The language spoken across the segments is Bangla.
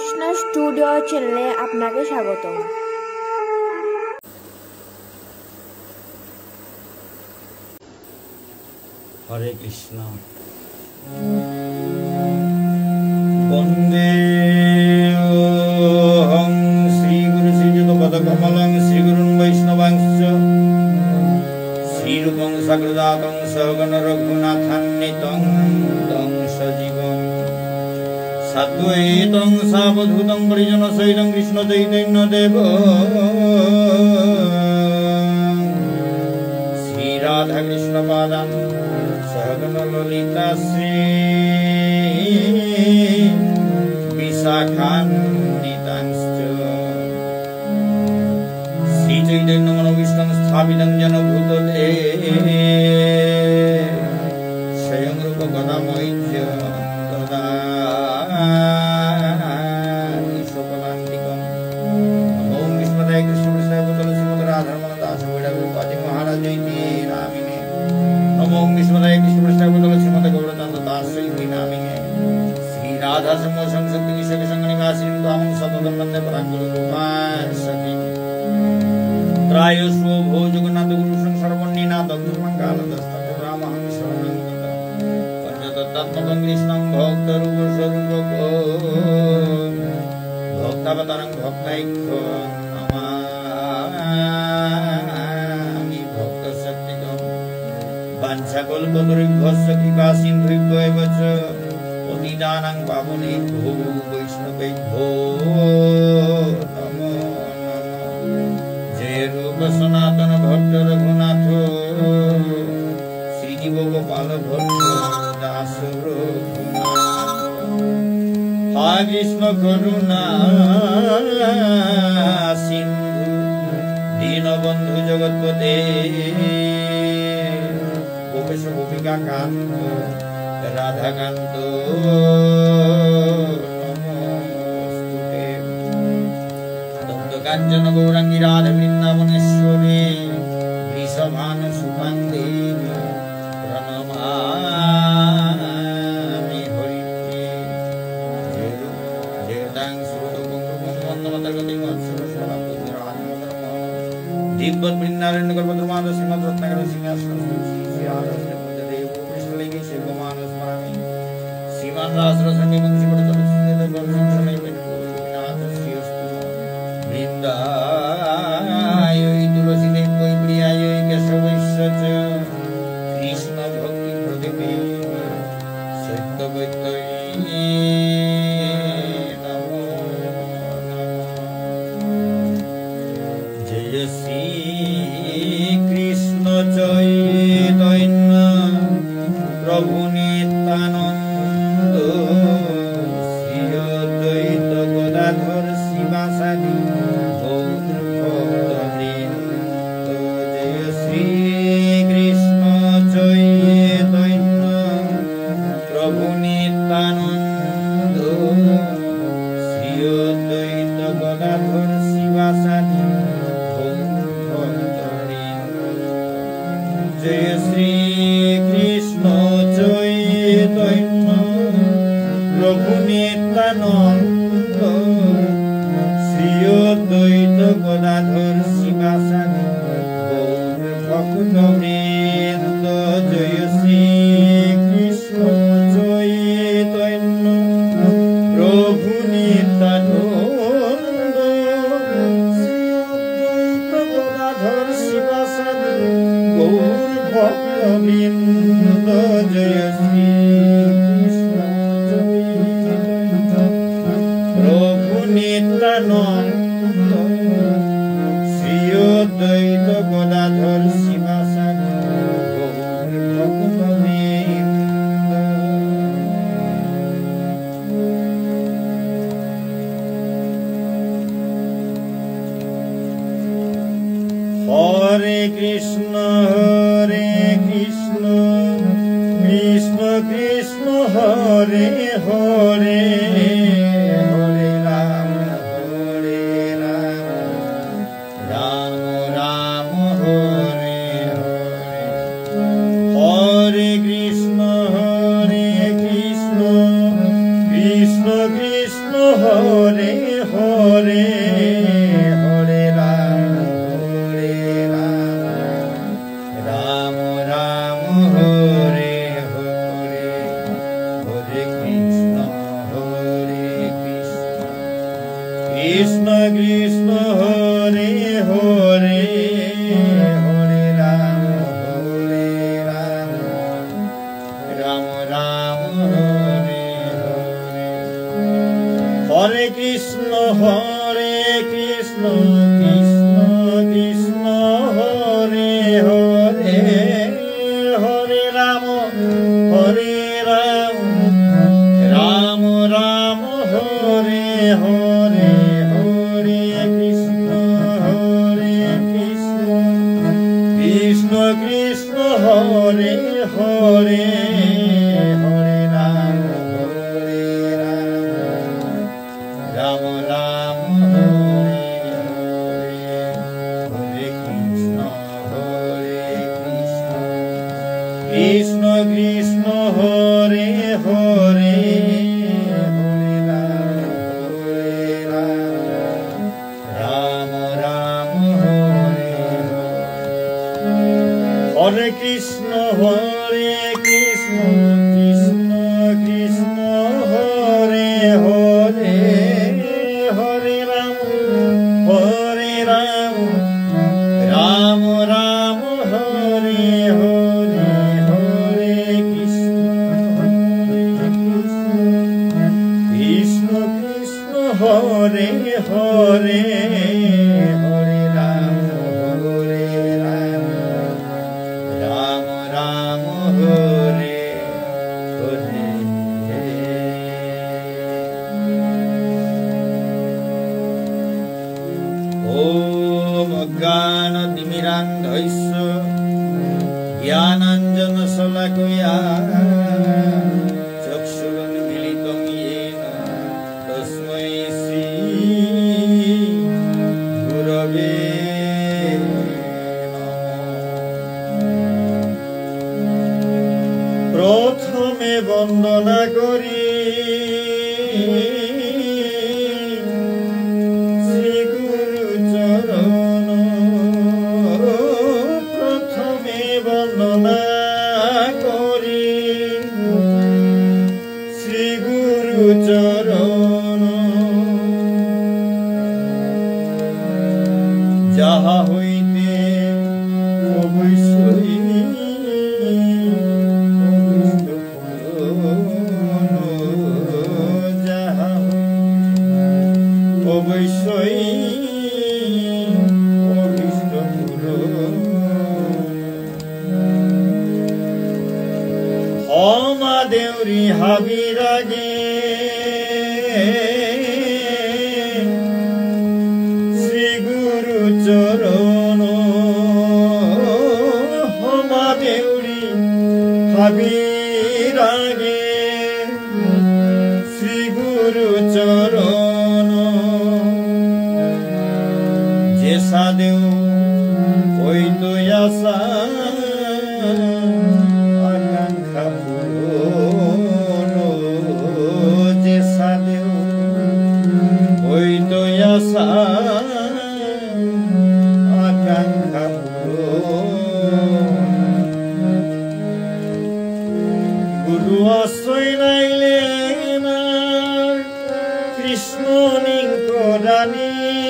কৃষ্ণ স্টুডিও চ্যানেলে আপনাকে স্বাগতম। হরে কৃষ্ণ। বন্দে অহং শ্রী গুরু শ্রীযুত পদকমলং শ্রী গুরুন বৈষ্ণবাংশ শ্রীরূপং সাগ্রজাতং সহগণ রঘুনাথান্বিতং তং সজীবং সাদ্বৈতং সাবধূতং পরিজন সহিতং কৃষ্ণ চৈতন্য দেব শ্রী রাধা কৃষ্ণ পাদান সহগণ ললিতা শ্রী বিশাখান্বিতাংশ্চ শ্রী চৈতন্য মনোভীষ্টং স্থাপিতং যেন ভূতলে স্বয়ং রূপ গদাময়ীচ দদামি শোকলান্তিকম। নমো বিষ্ণুদেবায় কৃষ্ণপৃষ্ঠায় ভূতলে শ্রীমদ রাধারমণ দাস বৈরাগীপাদি মহারাজৈতি নামিনে। নমো বিষ্ণুদেবায় কৃষ্ণপৃষ্ঠায় ভূতলে শ্রীমদ গৌরচন্দ্র দাস ইতি নামিনে। শ্রী রাধা সময় সংশক্তি বিশ্বক সংগনিকাশিনী তামং সততম বন্দে পরাঙ্গুরু রূপায় সখী ত্রায়স্ব ভো জগন্নাথ গুরু সর্বর্ণীনাথ ধর্মঙ্কালদস্তং রামহং শরণং গতঃ পঞ্চতত্ত্বাত্মকং কৃষ্ণং ভক্তরূপ স্বরূপং ভক্তাবতারং ভক্তাইক্যং নমামি ভক্তশক্তিকং। বাঞ্ছাকল্পতরুভ্যশ্চ কৃপা সিন্ধুভ্যেব চ পতিতানাং পাবনেভ্যো বৈষ্ণবেভ্যো নমো নমঃ। জয় রূপ সনাতন ভট্ট রঘুনাথ শ্রীজীব গোপাল ভট্ট দাস রঘুনাথ। হরে কৃষ্ণ করুণা সিন্ধু দীনবন্ধু জগৎপতে গোপেশ গোপিকা কান্ত রাধাকান্ত নমস্তুতে। কাঞ্চন গৌরাঙ্গী রাধা বৃন্দাবনেশ্বরী বৃষভানুসুতাং দেবী প্রণমামি হরিপ্রিয়ে। জয়তাং শ্রুতপুঙ্গপুঙ্গবন্দমতর্গতিং দিব্যৎ বৃন্দারণ্য কল্পদ্রুমাদ শ্রীমৎ রত্নাকর সিংহাসন শ্রী রাধা শ্রীদেব কৃষ্ণলিঙ্গে শিবমান স্মরামি শ্রীমান রাসরসঙ্গে বংশী পড়তল শ্রী বৃন্দায় তুলসীদেব প্রিয়ায় কেশবৈশ্য কৃষ্ণ ভক্তি প্রদীপে সত্যবৈতয়ী নমো নমঃ। জয় শ্রী কৃষ্ণ চৈতন্য প্রভু নিত্যানন্দ শ্রী অদ্বৈত গদাধর শিবাসাদি Krishna হরে হরে হরে রাম রাম রাম হরে হরে হরে কৃষ্ণ কৃষ্ণ কৃষ্ণ হরে হরে হরে রাম রাম রাম হরে হরে হরে কৃষ্ণ কৃষ্ণ কৃষ্ণ হরে হরে হরে রাম রাম রাম হরে হরে হরে কৃষ্ণ কৃষ্ণ কৃষ্ণ হরে হরে হরে রাম রাম রাম হরে হরে হরে কৃষ্ণ কৃষ্ণ কৃষ্ণ হরে হরে হরে রাম রাম হরে হরে কৃষ্ণ কৃষ্ণ কৃষ্ণ হরে হরে হরে রাম রাম রাম হরে হরে হরে কৃষ্ণ কৃষ্ণ হরে হরে হরে রাম রাম রাম হরে হরে ওম অজ্ঞানতিমিরান্ধস্য জ্ঞানাঞ্জনশলাকয়া চক্ষুরুন্মিলিतं येन তস্मै শ্রী গুরবে প্রথমে বন্দনা করি শ্রী গুরু চরণ প্রথমে বন্দনা করি শ্রী গুরু চরণ যাহা হইতে অবশ্যই অবশ্যই অভীষ্ট হমা দেউরি হাবিরাগে শ্রী গুরু চরণ হমা দেউরি হাবিরাগে শ্রী গুরু চরণ যে সাদেও ওই তো আশা আকাঙ্ক্ষা পূরণ যে সাদেও ওই তো আশা আকাঙ্ক্ষা পূরণ গুরু আশ্রয় নাইলে না কৃষ্ণ নিকরানি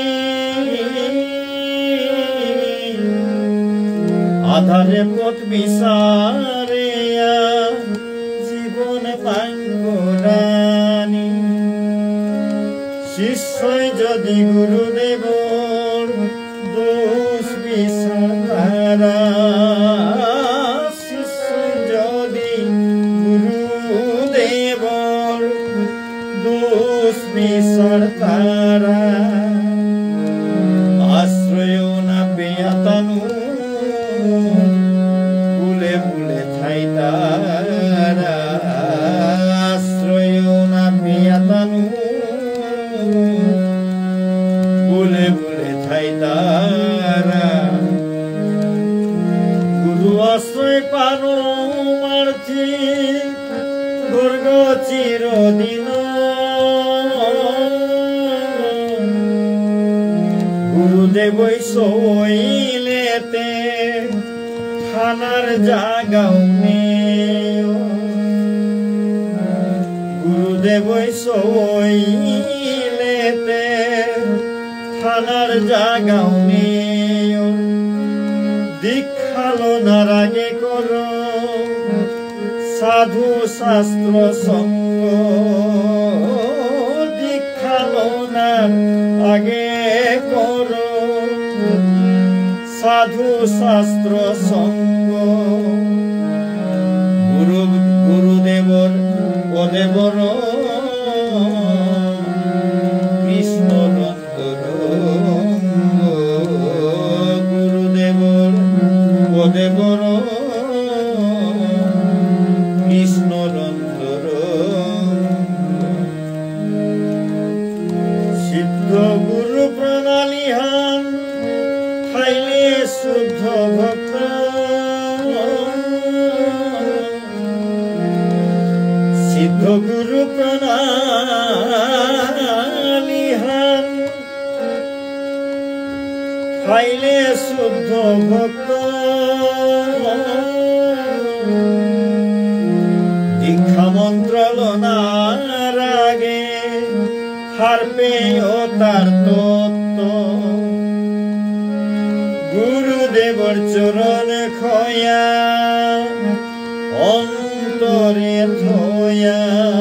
আধারে পথ বিচারে জীবন পাঙ্গরানি শিষ্যই যদি গুরুদেবর দোষ বিচারা শিষ্যই যদি গুরুদেবর দোষ বিচার তারা আশ্রয় না পেয়াতানু ফুলে ফুলে ছাই তারা আশ্রয় না পেয়াতানু ফুলে ফুলে ছাই তারা গুরু আশ্রয় পানো মারছি দুর্গ চিরদিন গুরুদেব সইলেতে খানার জাগাও নেই গুরুদেব সইলেতে খানার জাগাও নেই দীক্ষালো নারাগে করো সাধু শাস্ত্র সঙ্গ দীক্ষালো নার আগে করো সাধু শাস্ত্র সঙ্গ গুরুদেবর পদেবর কৃষ্ণ গুরুদেবর পদেবর কৃষ্ণ সিদ্ধ গুরু প্রণালী হান খাইলে শুদ্ধ ভক্ত সিদ্ধ গুরু প্রণালী হান খাইলে শুদ্ধ ভক্ত দীক্ষা মন্ত্র লোনার আগে হারপে ও তার তত্ত্ব গুরুদেবর চরণ খয়া অন্তরে ধোয়া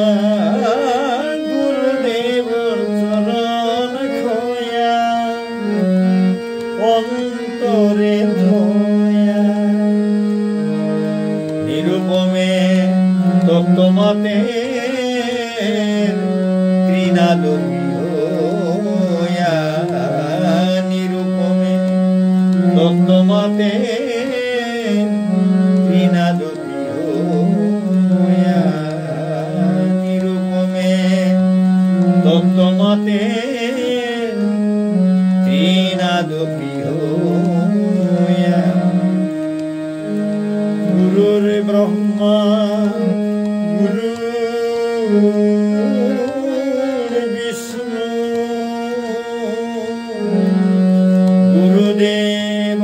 গুরুদেবর চরণ খয়া অন্তরে ধোয়া নিরুপমে তত্ত্বমতে ত্রিনাদোয়া নিরুপমে তত্ত্বমতে ত্রিনাদোয়া নিরুপমে তত্ত্বমতে ত্রিনাদোয়া গুরুর ব্রহ্মা গুরু বিষ্ণু গুরুদেব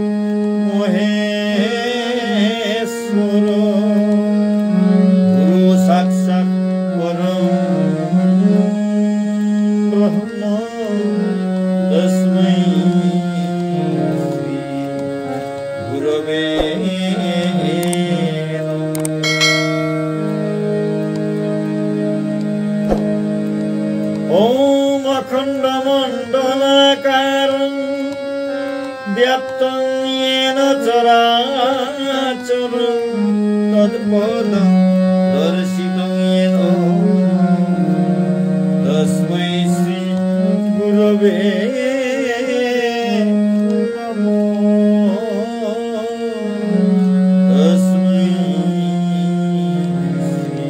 মহেশ্বর গুরু সাক্ষাৎ পরম ব্রহ্ম তস্मै শ্রী গুরবে ओम अखंड मंडलाकारं व्याप्तं येन चराचरं तत्पदं दर्शितं येन तस्मै श्री गुरवे नमो तस्मै श्री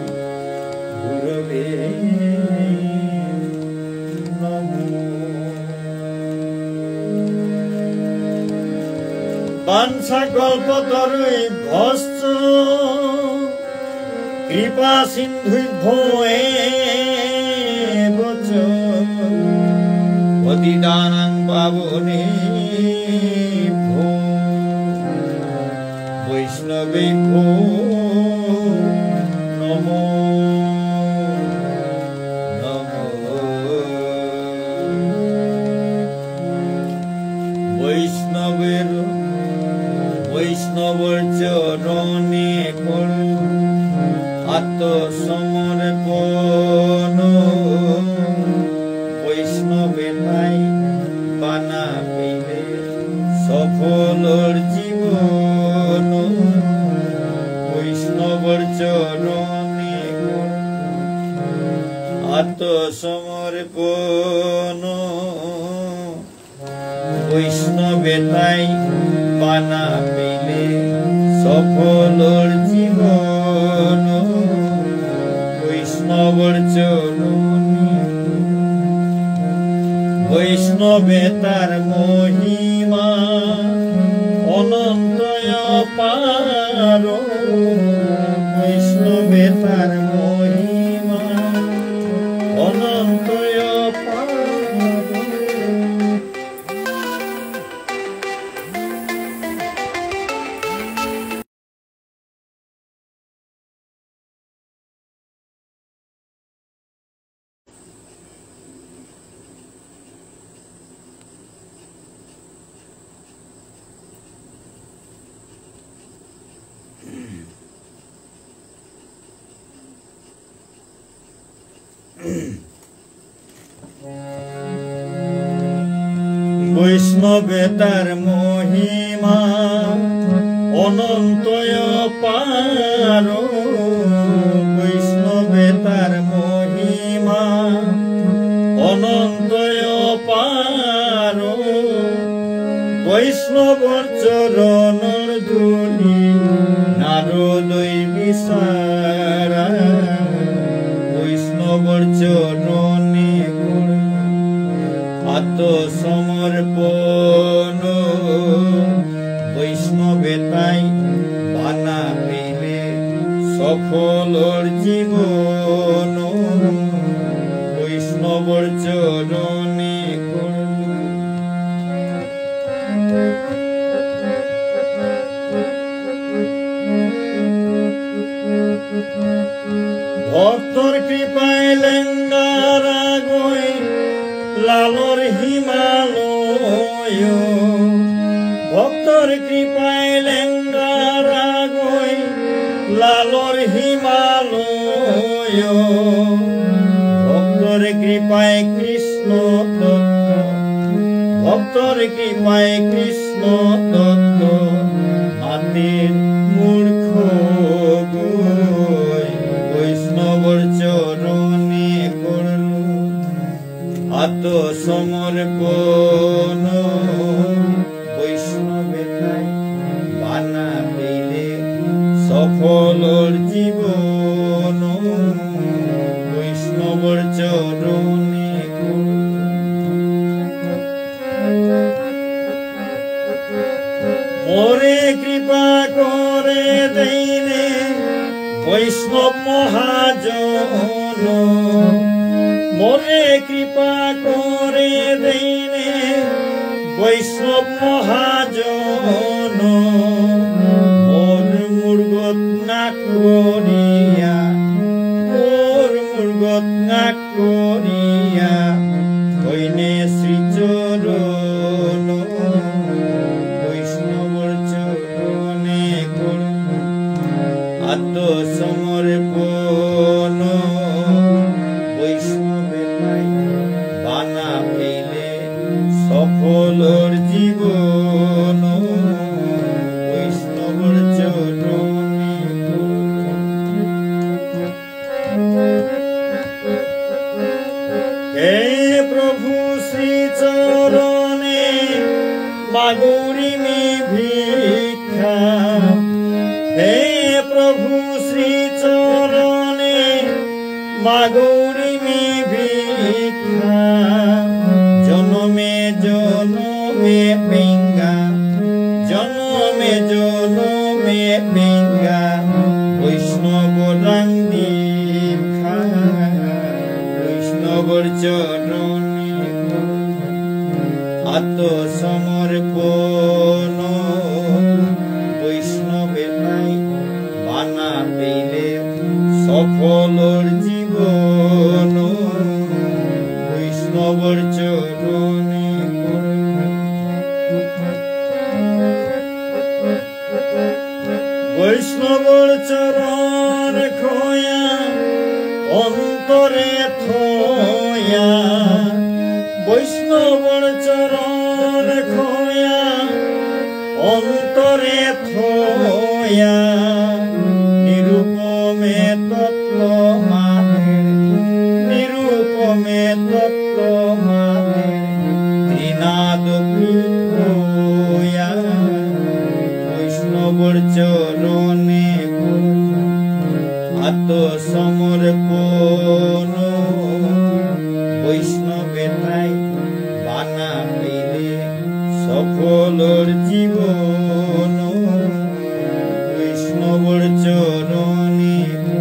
गुरवे বাঞ্ছা কল্পতরুই ভস্ত কৃপা সিন্ধুই ভোয়ে বচ পতিতানাং পাবনে ভো বৈষ্ণবে ভো নমো বৈষ্ণবর চরণে করু আত্মসমর্পণ বৈষ্ণবে তাই বানা পেলে সফলর জীবন বৈষ্ণবর চরণে করু আত্মসমর্পণ বৈষ্ণবে তাই বানা পেলে সফলর জীবন বৈষ্ণবর চরণে বৈষ্ণবে তার মহিমা অনন্ত অপার বৈষ্ণবে তার মহিমা অনন্ত অপার বৈষ্ণবে তার মহিমা অনন্তয় পার, বৈষ্ণবে তার মহিমা অনন্তয় পার, বৈষ্ণবর চরণর ধূলি নারদই বিচারা, বৈষ্ণবর চরণে আত্মসমর্পণ, বৈষ্ণবে তাই বানা পেলে সফলর জীবন, বৈষ্ণবর চরণে ভক্তর কৃপায় লেঙ্গারা গই লালর হিমালয়, ভক্তর কৃপায় লেঙ্গারা গই লালর হিমালয়, ভক্তর কৃপায় কৃষ্ণ তত্ত্ব, ভক্তর কৃপায় কৃষ্ণ তত্ত্ব মাতের মূর্খ গই, বৈষ্ণবর চরণে করল আত্মসমর্পণ, বৈষ্ণবে তাই বানা পেলে সফলর জীবন, বৈষ্ণবর চরণে মোরে কৃপা করে দেইলে বৈষ্ণব মহাজন, মোরে কৃপা করে দেইলে বৈষ্ণব মহাজন, মোর মূর্গত না করিয়া, মোর মূর্গত না করিয়া হইনে শ্রীচরণ, বৈষ্ণবর চরণে আত্মসমর্পণ, বৈষ্ণবে তাই বানা পেলে সফলর জীবন, বৈষ্ণবর চরণে হে প্রভু শ্রীচরণে মাগুরিমি ভিক্ষা, হে প্রভু শ্রীচরণে মাগুরিমি ভিক্ষা, জনমে জনমে পেঙ্গা, জনমে জনমে পেঙ্গা বৈষ্ণব রাং দীক্ষা, বৈষ্ণবর চরণে আত্মসমর্পণ, বৈষ্ণবে তাই বানা পেলে সফলর জীবন, বৈষ্ণবর চরণে বৈষ্ণবর চরণ খোয়া অন্তরে থোয়া, বৈষ্ণবর চরণ খোয়া অন্তরে থোয়া, নিরূপমে তত্ত্ব মাদের, নিরূপমে তত্ত্ব মাদের ত্রিনাদ পিঠোয়া, বৈষ্ণবর চরণে আত্মসমর্পণ, বৈষ্ণবে তাই বানা পেলে সফলর জীবন, বৈষ্ণবর চরণে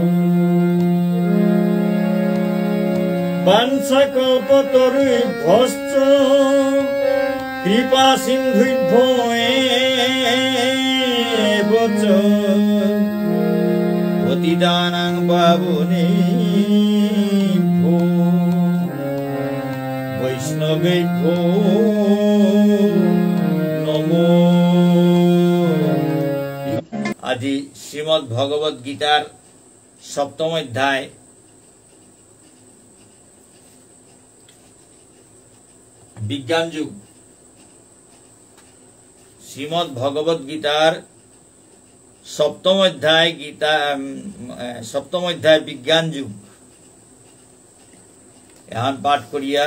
বাঞ্ছা কল্পতরু ভস্ত কৃপা সিন্ধুভ্যে বচ, প্রতিদানাং বাবনে বৈষ্ণবে নমো। আজি শ্রীমদ্ ভগবদ গীতার সপ্তম অধ্যায় বিজ্ঞান যুগ। শ্রীমদ্ ভগবত গীতার সপ্তম অধ্যায় বিজ্ঞান যুগ এখন পাঠ করিয়া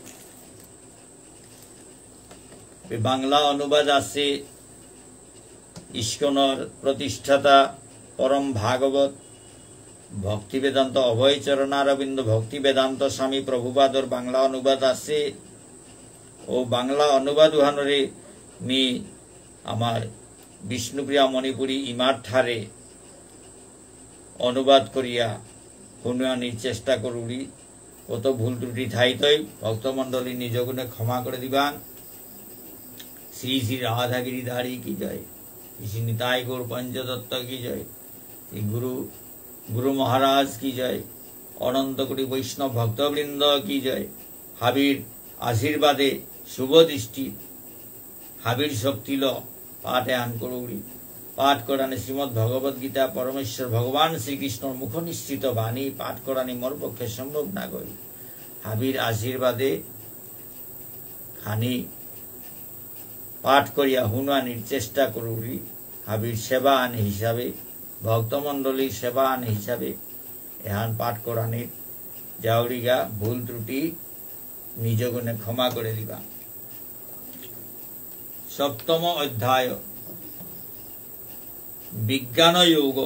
বাংলা অনুবাদ আছে ইস্কনের প্রতিষ্ঠাতা পরম ভাগবত ভক্তি বেদান্ত অভয়চরণারবিন্দ ভক্তি বেদান্ত স্বামী প্রভুপাদর বাংলা অনুবাদ আছে ও বাংলা অনুবাদ উহানরে মি আমার বিষ্ণুপ্রিয়া মণিপুরী ইমার ঠারে অনুবাদ করিয়া শুনানির চেষ্টা করুরি। কত ভুল ত্রুটি থাইতই ভক্তমণ্ডলী নিজ গুণে ক্ষমা করে দিবান। শ্রী শ্রী রাধাগিরিধারী কি জয়, শ্রী নিতাই গৌর পঞ্চদত্ত কি জয়, শ্রী গুরু মহারাজ কি জয়, অনন্ত কোটি বৈষ্ণব ভক্তবৃন্দ কি জয়। হাবির আশীর্বাদে শুভ দৃষ্টি হাবির শক্তিল পাঠ আন করুরি। পাঠ করানি শ্রীমদ্ ভগবত গীতা পরমেশ্বর ভগবান শ্রীকৃষ্ণর মুখ নিশ্চিত বাণী পাঠ করানি মোর পক্ষে সম্ভব না গই। হাবির আশীর্বাদে খানি পাঠ করিয়া হুনানির চেষ্টা করুরি। হাবির সেবা আন হিসাবে ভক্তমণ্ডলীর সেবা আন হিসাবে এহান পাঠ করানির যাওরিগা ভুল ত্রুটি নিজ গুণে ক্ষমা করে দিবা। সপ্তম অধ্যায় বিজ্ঞান যোগ।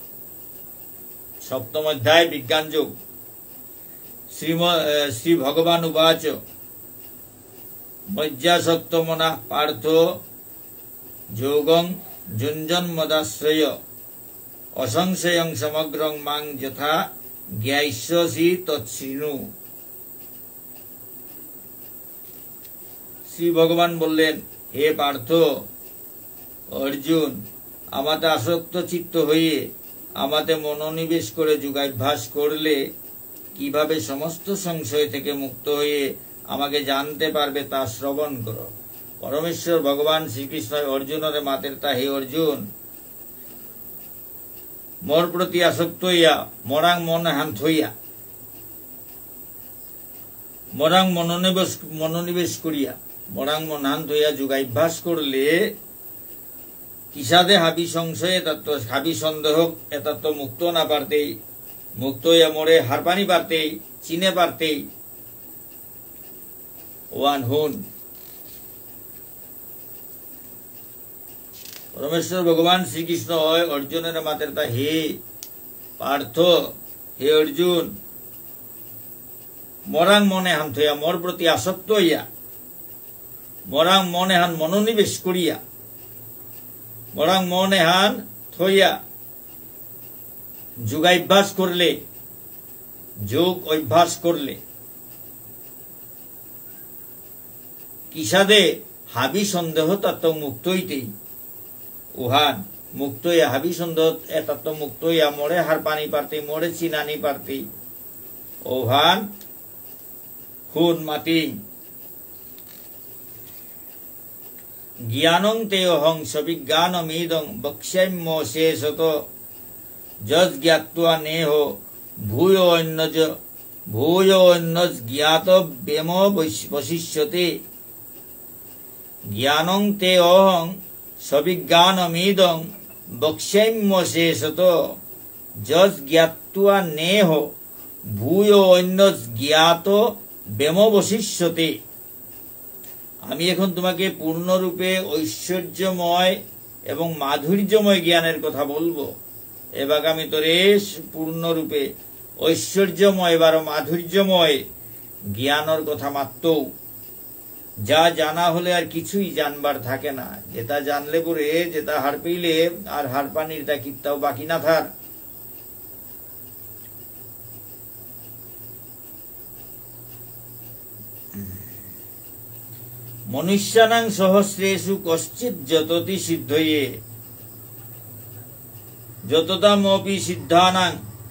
সপ্তম অধ্যায় বিজ্ঞান যোগ। শ্রী ভগবান উবাচ মজ্জাসক্ত মনা পার্থ যোগং যুঞ্জন্মদাশ্রয় অসংশয়ং সমগ্রং মাং যথা জ্ঞাস্যসি তৎশৃণু। শ্রী ভগবান বললেন, হে পার্থ অর্জুন, আমাতে আসক্ত চিত্ত হয়ে আমাতে মনোনিবেশ করে যোগাভ্যাস করলে কিভাবে সমস্ত সংশয় থেকে মুক্ত হয়ে আমাকে জানতে পারবে তা শ্রবণ করো। পরমেশ্বর ভগবান শ্রীকৃষ্ণ অর্জুনের মাতের তা, হে অর্জুন, মোর প্রতি আসক্ত হইয়া মরাং মন হান্ত হইয়া মরাং মনোনিবেশ করিয়া মরাং মনহান্ত হইয়া যোগাভ্যাস করলে কিসাদে হাবি সংশয়ে তত্ত্ব হাবি সন্দেহ এতত্ত্ব মুক্ত না পারতেই মুক্ত হইয়া মোরে হারপানি পারতেই চিনে পারতেই ওয়ান হুন। পরমেশ্বর ভগবান শ্রীকৃষ্ণ হয় অর্জুনের মাতের তা, হে পার্থ, হে অর্জুন, মরাং মনে হান থইয়া মোর প্রতি আসক্ত হইয়া মরাং মনে হান মনোনিবেশ করিয়া মরাং মনে হান থইয়া যোগাভ্যাস করলে যোগ অভ্যাস করলে কিসাদে হাবি সন্দেহ তত্ত্ব মুক্ত হইতেই উহান মুক্ত হইয়া হাবি সন্দেহ এ তত্ত্ব মুক্ত হইয়া মোড়ে হার পানি পারতে মোড়ে চিনানি পারতে ওহান হুন মাতি জ্ঞানং তে অহং সবিজ্ঞানমিদং বক্ষ্যাম্য শেষত যজ জ্ঞাত্বা নেহ ভূয় অন্যজ জ্ঞাত বেম বশিষ্যতে। জ্ঞানং তে অহং সবিজ্ঞানমিদং বক্ষ্যাম্য শেষত যজ জ্ঞাত্বা নেহ ভূয় অন্যজ জ্ঞাত বেম বশিষ্যতে। আমি এখন তোমাকে পূর্ণরূপে ঐশ্বর্যময় এবং মাধুর্যময় জ্ঞানের কথা বলবো। এবার আমি তোরে পূর্ণরূপে ঐশ্বর্যময় এবার মাধুর্যময় জ্ঞানের কথা মাত্র যা জানা হলে আর কিছুই জানবার থাকে না। যেটা জানলে পরে যেটা হার পেইলে আর হার পানির তা কিত্তাও বাকি না থার। মনুষ্যানাং সহস্রেষু কশ্চিৎ যততি সিদ্ধয়ে যততামপি সিদ্ধানাং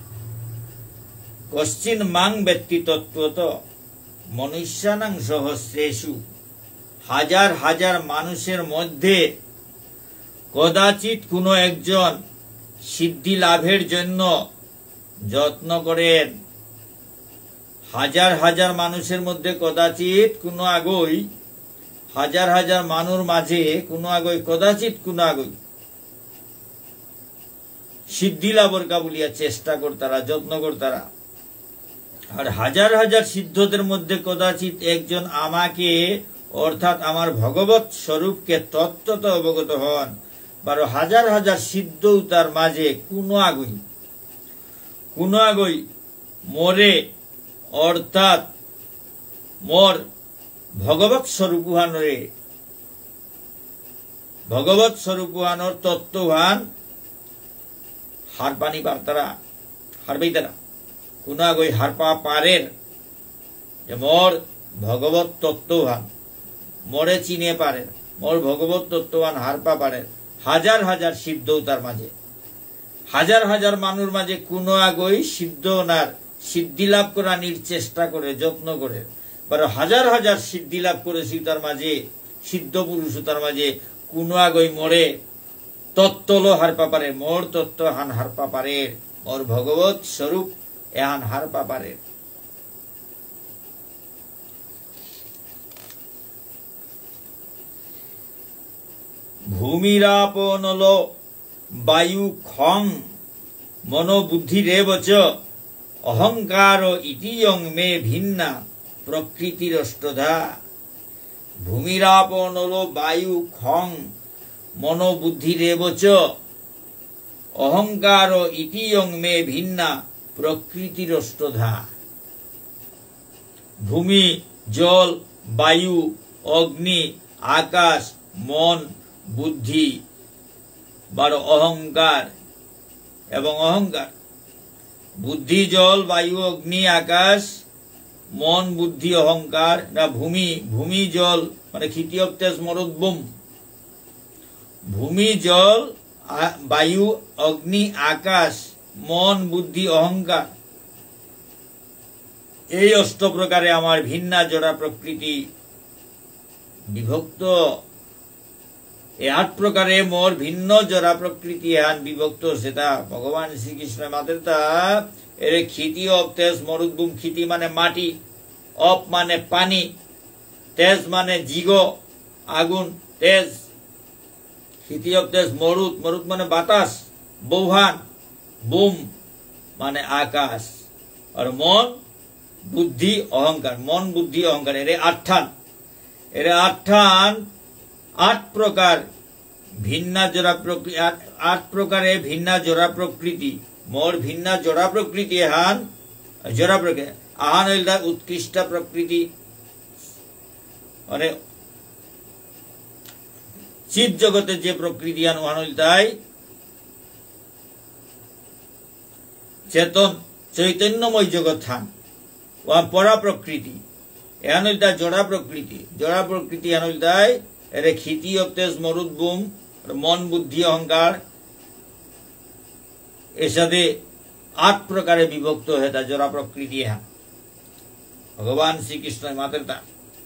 কশ্চিন মাং ব্যক্তি তত্ত্বত। মনুষ্যানাং সহস্রেষু হাজার হাজার মানুষের মধ্যে কদাচিৎ কোনো একজন সিদ্ধি লাভের জন্য যত্ন করেন। হাজার হাজার মানুষের মধ্যে কদাচিৎ কোনো আগই, হাজার হাজার মানুষ মাঝে কোনো আগই, কদাচিৎ কোনো আগই সিদ্ধি লাভর কাবুলিয়া চেষ্টা করতারা, যত্ন করতারা। আর হাজার হাজার সিদ্ধদের মধ্যে কদাচিৎ একজন আমাকে অর্থাৎ আমার ভগবত স্বরূপকে তত্ত্বত অবগত হন। 12 হাজার হাজার সিদ্ধ তার মাঝে কোনো আগই মরে অর্থাৎ মোর ভগবত স্বরূপুহানরে, ভগবত স্বরূপুহানর তত্ত্বহান হার পানি পারতারা, হারবেই তারা কোনো আগই হারপা পারের যে মোর ভগবত তত্ত্বহান, মরে চিনে পারেন, মোর ভগবত তত্ত্বহান হারপা পারেন। হাজার হাজার সিদ্ধ তার মাঝে, হাজার হাজার মানুষ মাঝে কোনো আগই সিদ্ধ ওনার সিদ্ধি লাভ করানির চেষ্টা করে, যত্ন করে। হাজার হাজার সিদ্ধি লাভ করেছি তার মাঝে, সিদ্ধ পুরুষ তার মাঝে কোনো আগই মরে তত্ত্বল হারপা পারে, মোর তত্ত্ব হান হারপা পারে, মোর ভগবত স্বরূপ এহান হারপা পারে। ভূমিরাপনল বায়ু খং মনোবুদ্ধিরেবচ অহংকার ইতিয়ং মে ভিন্না প্রকৃতিরষ্টধা। ভূমিরাপনল বায়ু খং মনোবুদ্ধিরেবচ অহংকার ইতিয়ং মে ভিন্না প্রকৃতিরষ্টধা। ভূমি, জল, বায়ু, অগ্নি, আকাশ, মন, বুদ্ধি অহংকার এবং অহংকার। বুদ্ধি, জল, বায়ু, অগ্নি, আকাশ, মন, বুদ্ধি, অহংকার না ভূমি, ভূমি জল মানে ক্ষিতীয় তেজ মরুদ্ভূম। ভূমি, জল, বায়ু, অগ্নি, আকাশ, মন, বুদ্ধি, অহংকার, এই অষ্ট প্রকারে আমার ভিন্না জড়া প্রকৃতি বিভক্ত। এই 8 প্রকারে মোর ভিন্ন জড়া প্রকৃতি এহান বিভক্ত। সেটা ভগবান শ্রীকৃষ্ণ মাতের তা এর ক্ষিতি অপ তেজ মরুদ্ভূম। ক্ষিতি মানে মাটি, অপ মানে পানি, তেজ মানে জিগ আগুন, তেজ। ক্ষিতি অপ তেজ মরুদ, মরুদ মানে বাতাস, বৌহান, বুম মানে আকাশ। আর মন, বুদ্ধি, অহংকার। মন, বুদ্ধি, অহংকার এর আঠান, 8 প্রকার ভিন্না জোড়া প্রকৃতি, 8 প্রকারে ভিন্না জোড়া প্রকৃতি। মোর ভিন্না জোড়া প্রকৃতি হান জোড়া প্রকৃতি আহান হইল উৎকৃষ্ট প্রকৃতি মানে চিৎ জগতের যে প্রকৃতি আন ওহান হইল তাই চেতন চৈতন্যময় জগৎ হান ওহান পরা প্রকৃতি। এহান হইল তাই জোড়া প্রকৃতি। জোড়া প্রকৃতি এহান হইল তাই এর ক্ষিতি অবতেজ মরুদ্ভূম মন, বুদ্ধি, অহংকার এর সাথে 8 প্রকারে বিভক্ত হয়ে তা জোড়া প্রকৃতি। হ্যাঁ ভগবান শ্রীকৃষ্ণ মাতের তা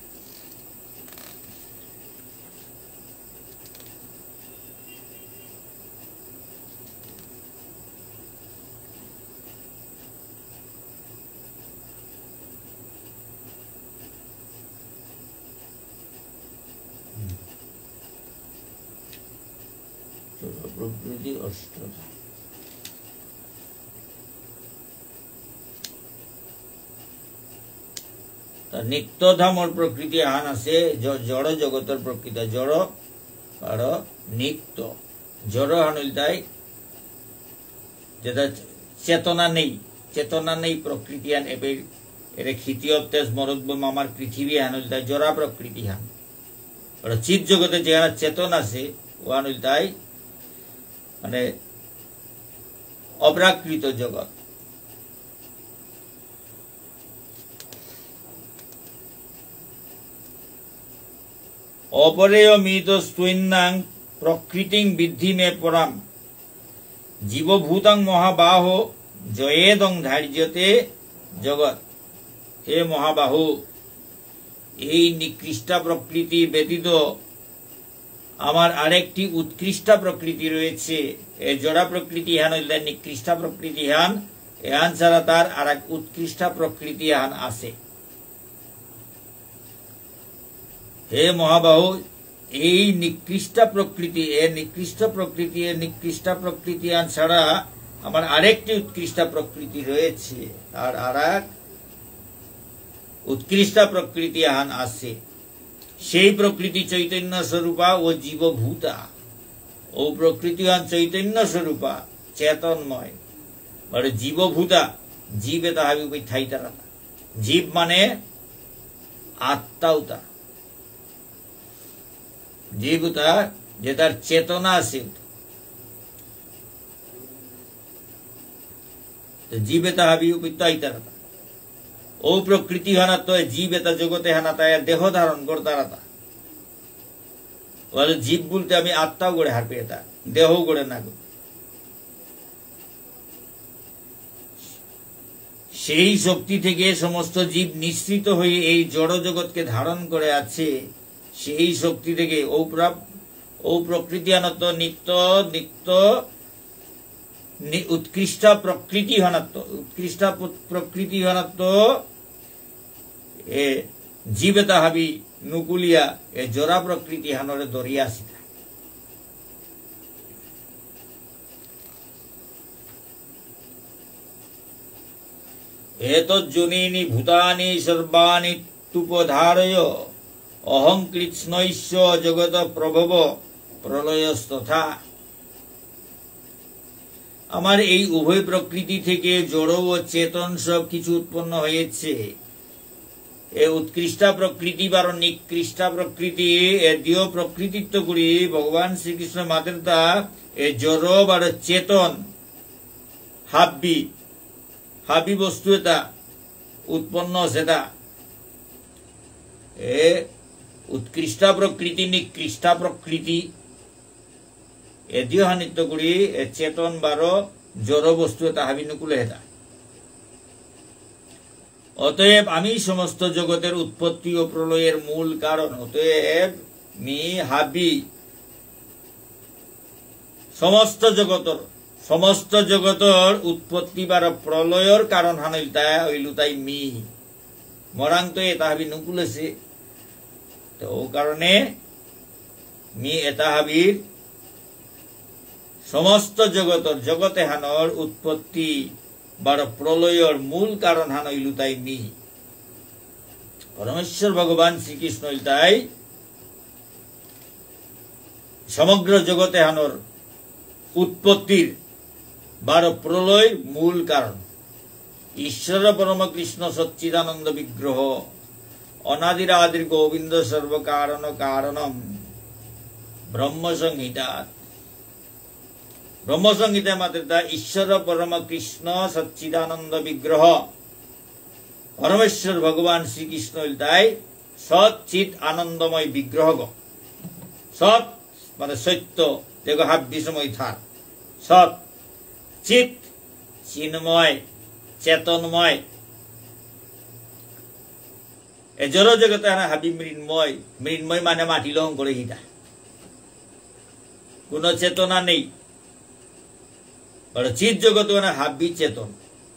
প্রকৃতি অষ্টধা। নিত্যধামর প্রকৃতি আহান আছে জড় জগতের প্রকৃতি। জড় আর নিত্য। জড় হানিল তাই যেটা চেতনা নেই, চেতনা নেই প্রকৃতি হান এর ক্ষিতি অবতেজ মরুদ্ভূম আমার পৃথিবী হানিল তাই জড়া প্রকৃতি হান। চিৎ জগতে যে চেতন আছে ও হানিল তাই মানে অপ্রাকৃত জগৎ। অপরেয় মৃত স্তুন্যাং প্রকৃতিং বিদ্ধি মে পরাম জীবভূতাং মহাবাহ জয়েদং ধার্যতে জগৎ। হে মহাবাহু, এই নিকৃষ্ট প্রকৃতি ব্যতীত আমার আরেকটি উৎকৃষ্ট প্রকৃতি রয়েছে। এই জড়া প্রকৃতি হান নিকৃষ্ট প্রকৃতি হান এহান ছাড়া তার আর এক উৎকৃষ্ট প্রকৃতি এহান আছে। হে মহাবাহু, এই নিকৃষ্ট প্রকৃতি এহান ছাড়া আমার আরেকটি উৎকৃষ্ট প্রকৃতি রয়েছে, আর আর এক উৎকৃষ্ট প্রকৃতি এহান আছে। সেই প্রকৃতি চৈতন্য স্বরূপা ও জীবভূতা। ও প্রকৃতি এহান চৈতন্য স্বরূপা, চেতনময়, বলে জীবভূতা। জীবে তাহাবি থাইতারা। জীব মানে আত্মাউতা, জীবতা যে তার চেতনা আছে। জীবে তাহাবি উপত্যইতারা। ও প্রকৃতি হানাত জীবেতা জগতে হানাতা দেহ ধারণ করতারাতা। বলে জীব বলতে আমি আত্মাও গড়ে হার পেয়ে তা দেহ গড়ে না। সেই শক্তি থেকে সমস্ত জীব নিঃসৃত হয়ে এই জড় জগৎকে ধারণ করে আছে। সেই শক্তি থেকে ও প্রকৃতি আনত নিত্য নিত্য উৎকৃষ্ট প্রকৃতি হনাত্ম এ জীবে তাহাবি নুকুলিয়া এ জোড়া প্রকৃতি হানরে দরিয়া আসিতা। এতজ্জনীনি ভূতানি সর্বাণি তুপধারয় অহং কৃষ্ণৈশ্ব জগত প্রভব প্রলয়স্তথা। আমার এই উভয় প্রকৃতি থেকে জড় ও চেতন সব কিছু উৎপন্ন হয়েছে। এ উৎকৃষ্ট প্রকৃতি বা নিকৃষ্ট প্রকৃতি এ দিও প্রকৃতিত্ব করি ভগবান শ্রীকৃষ্ণ মাতেরতা এ জড় বা চেতন হাবি বস্তু এটা উৎপন্ন সেটা এ উৎকৃষ্ট প্রকৃতি নিকৃষ্ট প্রকৃতি এদিও হানিত্য করি এ চেতন বারো জড় বস্তু এটা হাবি নুকুলে হেতা। অতএব আমি সমস্ত জগতের উৎপত্তি ও প্রলয়ের মূল কারণ। অতএব মি হাবি সমস্ত জগতর উৎপত্তি বা প্রলয়ের কারণ হইল তাই মি মরাং তো এটা হাবি নুকুলেছে। তো ও কারণে মি এটা হাবির সমস্ত জগতে হানর উৎপত্তি বা প্রলয়ের মূল কারণ হান হইল তাই মি। পরমেশ্বর ভগবান শ্রীকৃষ্ণ তাই সমগ্র জগতে হানর উৎপত্তির বা প্রলয়ের মূল কারণ। ঈশ্বর পরম কৃষ্ণ সচ্চিদানন্দ বিগ্রহ অনাদির আদির গোবিন্দ সর্বকারণ কারণম ব্রহ্মসংহিতা মাত্রা ঈশ্বর পরম কৃষ্ণ সচ্চিদানন্দ বিগ্রহ পরমেশ্বর ভগবান শ্রীকৃষ্ণ তাই সচ্চিত আনন্দময় বিগ্রহ। সৎ মানে সত্য দেখো হাব বিষময় থাক। সৎ চিত চিন্ময় চেতনময় এ জড় জগতে হাবি মৃন্ময়। মৃন্ময় মানে মাটি লহং করে হিতা, কোন চেতনা নেই। চিত জগৎ মানে হাবি চেতন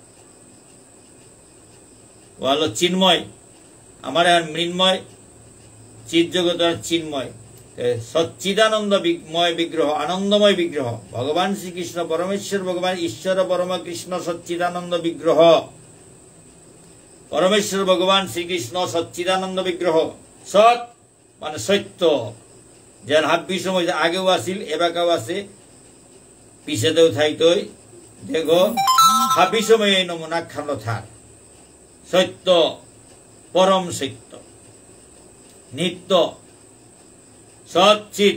হলো চিন্ময়। আমার মৃন্ময় চিত জগৎ চিন্ময় সচ্চিদানন্দময় বিগ্রহ আনন্দময় বিগ্রহ ভগবান শ্রীকৃষ্ণ পরমেশ্বর ভগবান ঈশ্বর পরম কৃষ্ণ সচ্চিদানন্দ বিগ্রহ। পরমেশ্বর ভগবান শ্রীকৃষ্ণ সচ্চিদানন্দ বিগ্রহ। সৎ মানে সত্য, যার হাব্বি সময় আগেও আসিল এবাকেও আছে পিছেতেও থাইতই। দেখো হাব্বি সময় এই নমুনা খানো থাক। সত্য পরম সত্য নিত্য সচ্চিত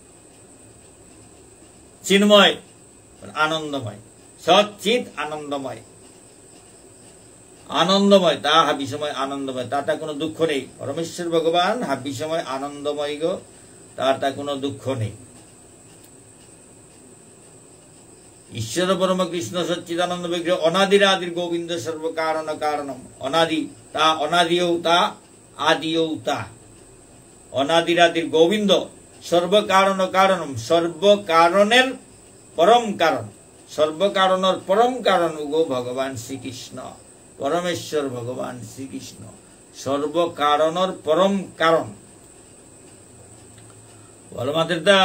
চিন্ময় আনন্দময়। সচ্চিত আনন্দময় আনন্দময় তা হাবি সময় আনন্দময়, তার কোনো দুঃখ নেই। পরমেশ্বর ভগবান হাবি সময় আনন্দময় গো, তার কোনো দুঃখ নেই। ঈশ্বর পরম কৃষ্ণ সচ্চিদানন্দ বিগ্রহ অনাদির আদির গোবিন্দ সর্বকারণ কারণম। অনাদি তা অনাদিও তা আদিও তা অনাদির আদির গোবিন্দ সর্বকারণ কারণম সর্বকারণের পরম কারণ। সর্বকারণর পরম কারণ গো ভগবান শ্রীকৃষ্ণ, পরমেশ্বর ভগবান শ্রীকৃষ্ণ সর্বকারণর পরম কারণ। বলমাতা,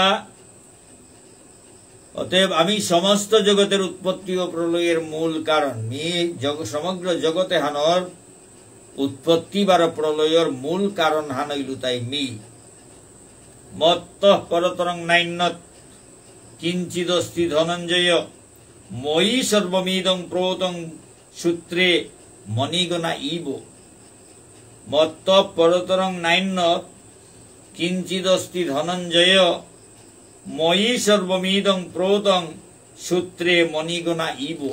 অতএব আমি সমস্ত জগতের উৎপত্তি ও প্রলয়ের মূল কারণ। সমগ্র জগতে হানর উৎপত্তি বার প্রলয়ের মূল কারণ হানইলু তাই মি। মত্ত পরতরং নাইন্যত কিঞ্চিদস্তি ধনঞ্জয় ময়ি সর্বমিদং প্রোতং সূত্রে মণিগণা ইব। মত্ত পরতরং নাইন্যত কিঞ্চিদস্তি ধনঞ্জয় ময়ি সর্বমিদং প্রোতং সূত্রে মণিগণা ইব।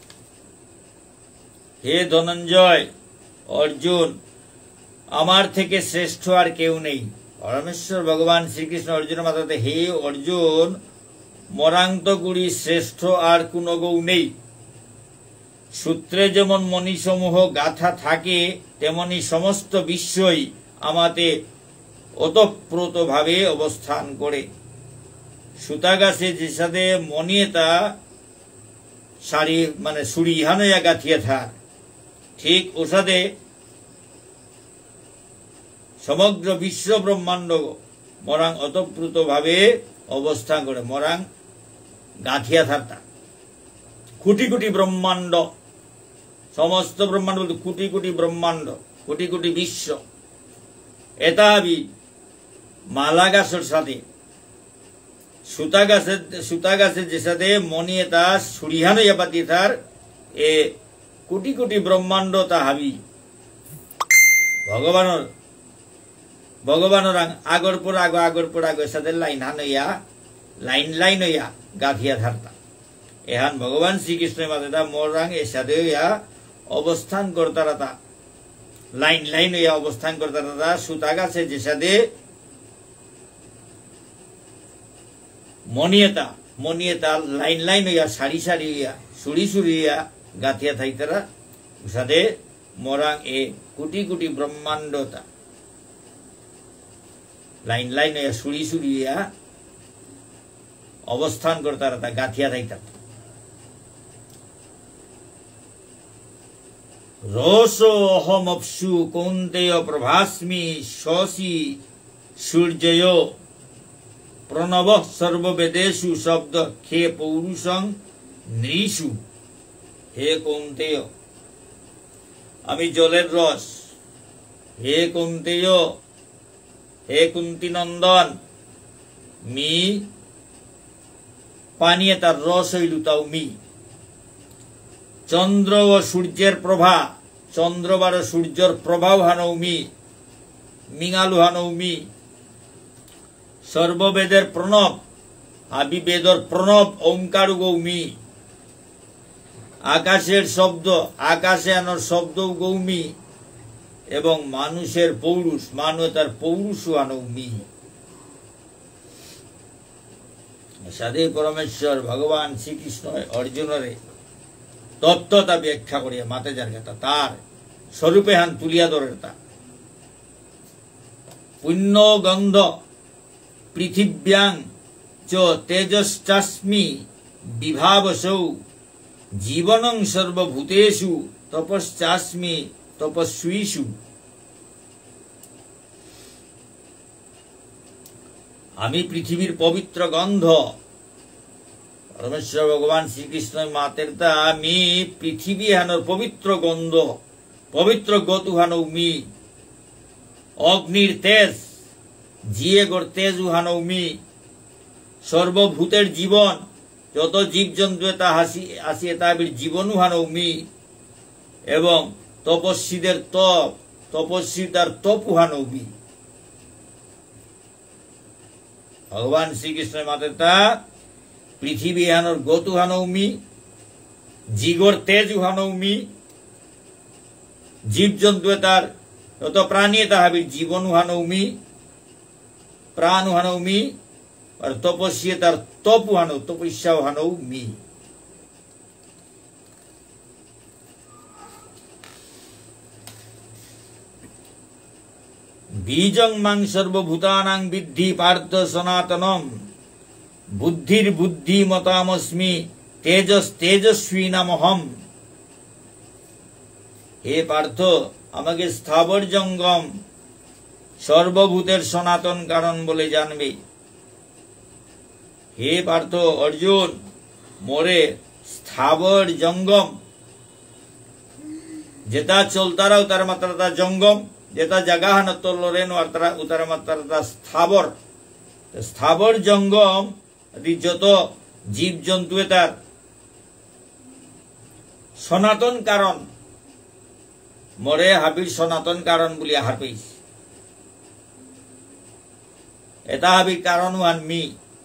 হে ধনঞ্জয়, অর্জুন, আমার থেকে শ্রেষ্ঠ আর কেউ নেই। পরমেশ্বর ভগবান শ্রীকৃষ্ণ অর্জুনের মাথাতে, হে অর্জুন, মরান্তগুড়ি শ্রেষ্ঠ আর কোন গৌ নেই। সূত্রে যেমন মণিসমূহ গাথা থাকে, তেমনি সমস্ত বিশ্বই আমাতে ওতপ্রোত ভাবে অবস্থান করে। সুতা গাছে যে সাথে মনিয়েতা শাড়ি মানে সুড়ি ইহানয়া গাথিয়া থাক, ঠিক ওসাদে সমগ্র বিশ্ব ব্রহ্মাণ্ড মরাং অতপ্রুত ভাবে অবস্থান করে। মরাং গাথিয়া থাকতা কোটি কোটি ব্রহ্মাণ্ড, সমস্ত ব্রহ্মাণ্ড বলতে কোটি কোটি ব্রহ্মাণ্ড, কোটি কোটি বিশ্ব। এটা মালা গাছের সাথে সুতা গাছের যে সাথে মনিয়ে তা সুরিহানো পাতি তার এ কোটি কোটি ব্রহ্মাণ্ড তা হাবি ভগবানের আগর পর আগের সাথে লাইন হানইয়া লাইন হইয়া গাঁথিয়া ধারতা। এহান ভগবান শ্রীকৃষ্ণের মাঝে তা মোর রাং এর সাথে হইয়া অবস্থান করতারা, তা লাইন হইয়া অবস্থান করতারা। তা সুতা গাছে যে সাথে মনিয়েতা লাইন হইয়া সারি হইয়া সুড়ি হইয়া গাঁথিয়া থাইতারা। সাথে মোরাং এ কোটি কোটি ব্রহ্মাণ্ডতা লাইন হইয়া সুড়ি হইয়া অবস্থান করতারা, তা গাঁথিয়া থাইতার। রস অহমপসু কৌন্তেয় প্রভাস্মি শশী সূর্যয় প্রণব সর্ববেদেশু শব্দ খে পৌরুষং নৃষু। হে কৌন্তেয়, আমি জলের রস। হে কৌন্তেয়, হে কুন্তি নন্দন, মি পানিয়ে তার রস হইলু তাও মি। চন্দ্র ও সূর্যের প্রভা, চন্দ্রবার সূর্যের প্রভাব হানৌ মি, মিঙালু হানৌ মি। সর্ববেদের প্রণব, আবি বেদর প্রণব ওঙ্কার গৌমি। আকাশের শব্দ, আকাশে আনোর শব্দ গৌমি। এবং মানুষের পৌরুষ, মানবতার পৌরুষ আনৌমি। সাধে পরমেশ্বর ভগবান শ্রীকৃষ্ণ অর্জুনরে তত্ত্বতা ব্যাখ্যা করিয়া মাতে যার কথা তার স্বরূপে হান তুলিয়া ধরে। তা পুণ্য গন্ধ পৃথিব্যাং চ তেজশ্চাস্মি বিভাবসৌ জীবনং সর্বভূতেষু তপশ্চাস্মি তপস্বীষু। আমি পৃথিবীর পবিত্র গন্ধ। পরমেশ্বর ভগবান শ্রীকৃষ্ণ মাতের তা আমি পৃথিবী হানোর পবিত্র গন্ধ, পবিত্র গতু হানৌ মি। অগ্নির তেজ, জিয়ে গোর তেজ উহানৌ মি। সর্বভূতের জীবন, যত জীবজন্তু তা আসিয়ে তাবির জীবন উহানৌ মি। এবং তপস্বীদের তপ, তপস্বী তার তপ উহানৌ মি। ভগবান শ্রীকৃষ্ণের মাতের তা পৃথিবী হানোর গতু হানৌ মি, জিগর তেজ উহানৌ মি। জীবজন্তু তার যত প্রাণী তাহাবির জীবন উহানৌ মি, প্রাণ উহানৌ মি। আর তপস্যী তার তপ উহানৌ, তপস্যা উহানৌ মি। বীজং মাং সর্বভূতানাং বিদ্ধি পার্থ সনাতনম বুদ্ধির বুদ্ধি মতামস্মি তেজস্বী নামহম। হে পার্থ, আমাকে স্থাবর জঙ্গম সর্বভূতের সনাতন কারণ বলে জানবে। হে পার্থ অর্জুন, মোরে স্থাবর জঙ্গম, যেটা চলতারা উতার মাত্রাটা জঙ্গম, যেটা জাগা হান তল্লরেন উতার মাত্রাটা স্থাবর। স্থাবর জঙ্গম যত জীব জন্তু তার সনাতন কারণ, মরে হাবির সনাতন কারণ বলি আহার পেয়েছ। এটা হাবির কারণ মি,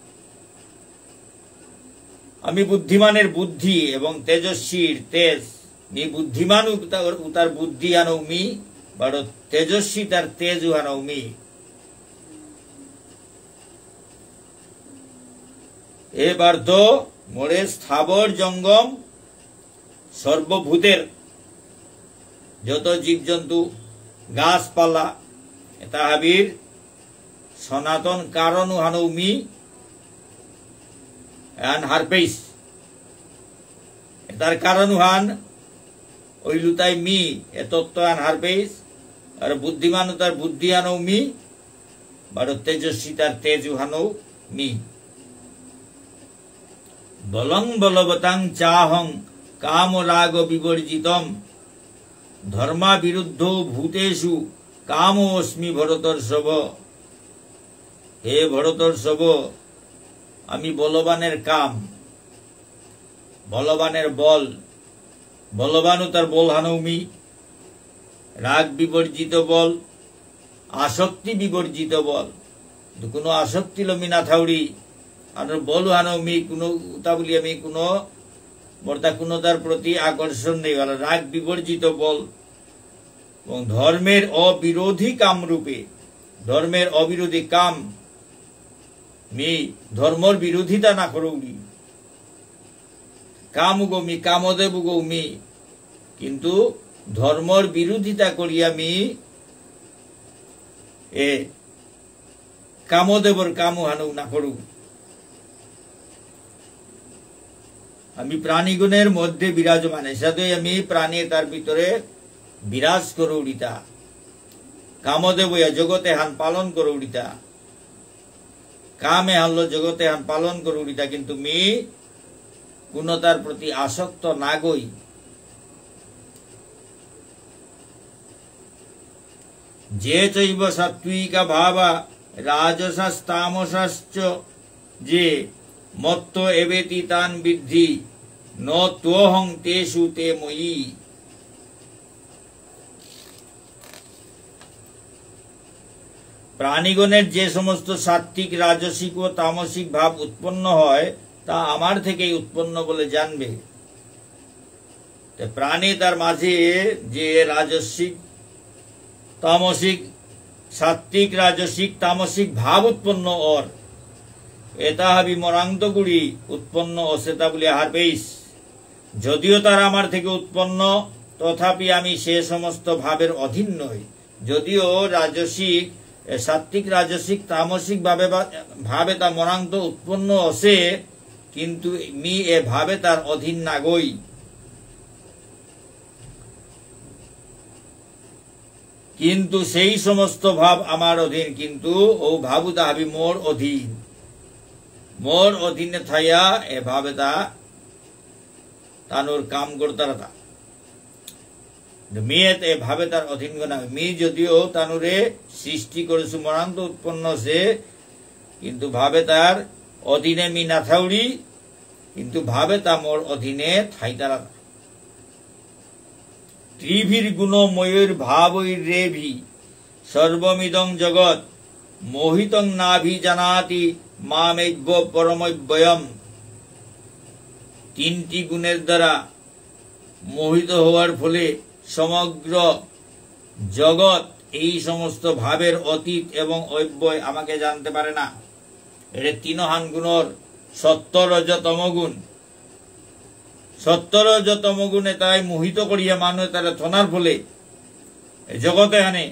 আমি বুদ্ধিমানের বুদ্ধি এবং তেজস্বীর তেজ। মি বুদ্ধিমান তার বুদ্ধি আনৌ মি, বড় তেজস্বী তার তেজ আনৌ মি। এবার তো মোরে স্থাবর জঙ্গম সর্বভূতের যত জীবজন্তু গাছপালা এটা হাবির সনাতন কারণ হানৌ মি হারপেইস। এটার কারণ হান ওই লুতাই মি এ তত্ত্ব আন হারপেইস। আর বুদ্ধিমান তার বুদ্ধি আনৌ মি, বড় তেজস্বী তার তেজ হানৌ মি। বলং বলবতাং চাহং কাম রাগ বিবর্জিতম ধর্মা বিরুদ্ধ ভূতেষু কাম অস্মি ভরতর্ষভ। হে ভরতর্ষভ, আমি বলবানের কাম, বলবানের বল, বলবানু তার বল হানৌমি, রাগ বিবর্জিত বল, আসক্তি বিবর্জিত বল। কোনো আসক্তি লমি না থাউড়ি আর বল হানৌমি, কোনো উতা বলি আমি কোনো বর্তা কোনো তার প্রতি আকর্ষণ নেই, রাগ বিবর্জিত বল। এবং ধর্মের অবিরোধী কাম রূপে, ধর্মের অবিরোধী কাম মি ধর্মর বিরোধিতা না করৌড়ি। কাম গৌমি কামদেব গৌমি, কিন্তু ধর্মর বিরোধিতা করিয়া মি এ কামদেবর কামু হানু না করু। আমি প্রাণীগুণের মধ্যে বিরাজমান, সাথে আমি প্রাণী তার ভিতরে বিরাজ করে উড়িতা। কামদেব জগতে হান পালন করে উড়িতা, কামে হানলো জগতে হান পালন করে উড়িতা, কিন্তু মি কোন তার প্রতি আসক্ত না গই। যে চৈব সাত্বিকা ভাবা রাজসাস্তামসাশ্চ যে মত্ত এবেতি তান বৃদ্ধি ন তোহং তেষু তে ময়ি। প্রাণীগণের যে সমস্ত সাত্বিক রাজসিক ও তামসিক ভাব উৎপন্ন হয় তা আমার থেকেই উৎপন্ন বলে জানবে। প্রাণী তার মাঝে যে রাজসিক তামসিক সাত্বিক রাজসিক তামসিক ভাব উৎপন্ন ওর এটা হাবি মরান্তগুড়ি উৎপন্ন অসেতা বলে আহার পেইস। যদিও তারা আমার থেকে উৎপন্ন, তথাপি আমি সে সমস্ত ভাবের অধীন নই। যদিও রাজসিক সাত্বিক রাজসিক তামসিক ভাবে তা মরান্ত উৎপন্ন অসে, কিন্তু মি এ ভাবে তার অধীন না গই। কিন্তু সেই সমস্ত ভাব আমার অধীন, কিন্তু ও ভাবু তাহাবি মোর অধীন। মোর অধীনে থাইয়া এ ভাবে তা তানোর কাম করতারা তা মেয়ে এ ভাবে তার অধীন না। মি যদিও তানুরে সৃষ্টি করেছু মরান্ত উৎপন্ন সে, কিন্তু ভাবে তার অধীনে মি না থাউড়ি, কিন্তু ভাবে তা মোর অধীনে থাই তারা। ত্রিভির গুণ ময়ূর ভাবৈ রেভি সর্বমিদং জগৎ মোহিতং নাভি জানাতি মামেব্য পরমব্যয়ম। তিনটি গুণের দ্বারা মোহিত হওয়ার ফলে সমগ্র জগৎ এই সমস্ত ভাবের অতীত এবং অব্যয় আমাকে জানতে পারে না। এটা তিনহান গুণর সত্য রজ তমগুণ। সত্য রজ তমগুণে তাই মোহিত করিয়া মানুষ তারা থনার ফলে জগতে আনে।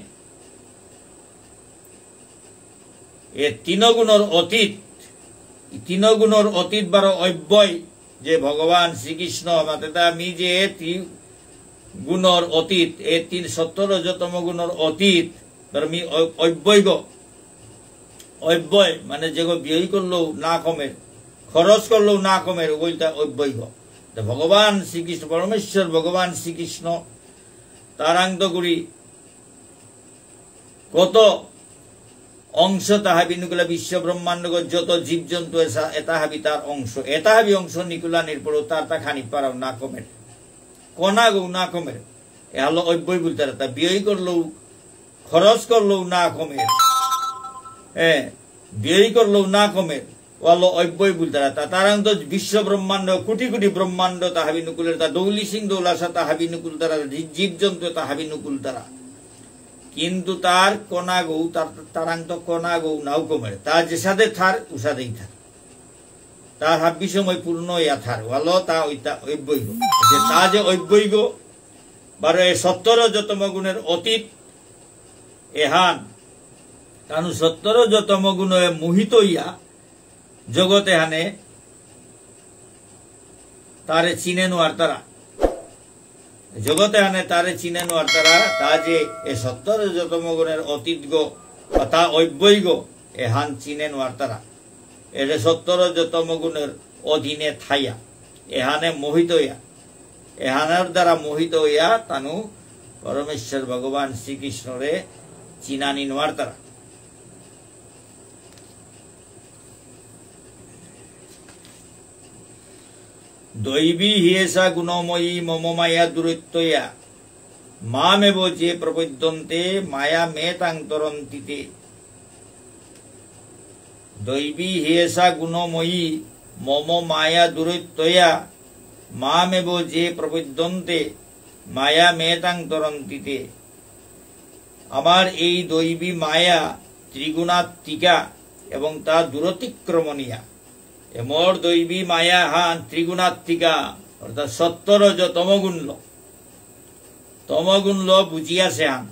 এ তিনগুণর অতীত, তিনগুণর অতীত বারো অব্যয় যে ভগবান শ্রীকৃষ্ণ আমি যে গুণর অতীত এই 17 গুণর অতীত আমি অব্যয় মানে যে ব্যয় করলেও না কমের খরচ করলেও না কমের ওইটা অব্যয় ভগবান শ্রীকৃষ্ণ পরমেশ্বর ভগবান শ্রীকৃষ্ণ তারাঙ্গগুড়ি কত অংশ তাহাবি নিকুলা বিশ্ব ব্রহ্মাণ্ড যত জীবজন্তু এটা হাবি তার অংশ এটা হাবি অংশ নিকুলা নির্পর তার তা খানি পারাও না কমের কনা গৌ না কমের এ হলো অব্যয় বলতে তা ব্যয় করলেও খরচ করলেও না কমের ব্যয় করলেও না কমের ও হলো অব্যয় বলতে তারাং তো বিশ্ব ব্রহ্মাণ্ড কোটি কোটি ব্রহ্মাণ্ড তাহাবি নুকুলের তা দৌলি সিং দৌলাসা তাহাবি নুকুল তারা জীবজন্তু তাহাবি নুকুল তারা কিন্তু তার কণা গৌ তারাং তো কণা গৌ নাও কমের তার যে সাথে থার উসাদেই থার তার হাব্বি সময় পূর্ণ ইয়া থার ওয়ালো তা ওইটা অব্যয় যে তা যে অব্যয় গো বারো 17 গুণের অতীত এহান কারণ 17 গুণ মোহিত ইয়া জগতে হানে তারে চিনে নোয়ার তারা জগতে হানে তারে চিনে নোয়ার তারা তা যে এ 17 গুণের অতীত গো তা অব্যয় গো এহান চিনে নোয়ার তারা এর 17 গুণের অধীনে থাইয়া এহানে মোহিত ইয়া এহানের দ্বারা মোহিত হইয়া তানু পরমেশ্বর ভগবান শ্রীকৃষ্ণরে চিনানি নোয়ার তারা দৈবী হিয়েসা গুণময়ী মম মায়া দূরত্বয়া মামেব যে প্রপদ্যন্তে মায়া মেতান্তরন্তিতে দৈবী হিয়েসা গুণময়ী মম মায়া দূরত্বয়া মামেব যে প্রপদ্যন্তে মায়া মেতান্তরন্তিতে আমার এই দৈবী মায়া ত্রিগুণাত্মিকা এবং তা দূরতিক্রমণীয়া মোর দৈবী মায়া হান ত্রিগুণাত্মিকা অর্থাৎ 17 তমগুণ বুঝিয়াছে হান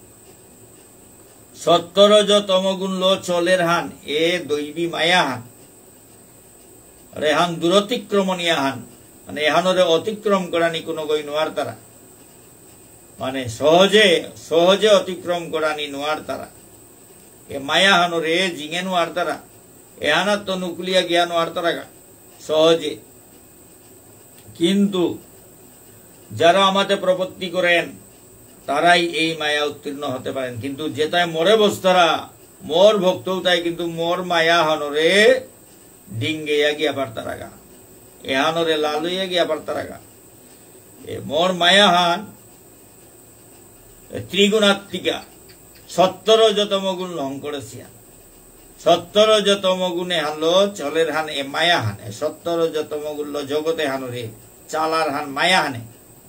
17 গুণ চলের হান এ দৈবী মায়া হান রে হান দূরতিক্রমণীয়া হান মানে এহানরে অতিক্রম করানি কোনো গই নোয়ার তারা মানে সহজে অতিক্রম করানি নোয়ার তারা এ মায়া হানরে জিঙে নোয়ার তারা এহানার তো নুকুলিয়া জ্ঞান নোয়ার তারা সহজে কিন্তু যারা আমাদের প্রপত্তি করেন তারাই এই মায়া উত্তীর্ণ হতে পারেন কিন্তু যেটাই মরে বস্তারা মোর ভক্ত তাই কিন্তু মোর মায়া হানরে ডিঙ্গেয়া গিয়া পারতারা গা এহানরে লালুইয়া গিয়া পারতারা গা এ মোর মায়া হান ত্রিগুণাত্মিকা 17 গুণ লং করেছিয়া 17 গুণে হানলো চলের হান এ মায়া হান 17 গুণ জগতে হানরে চালার হান মায়া হানে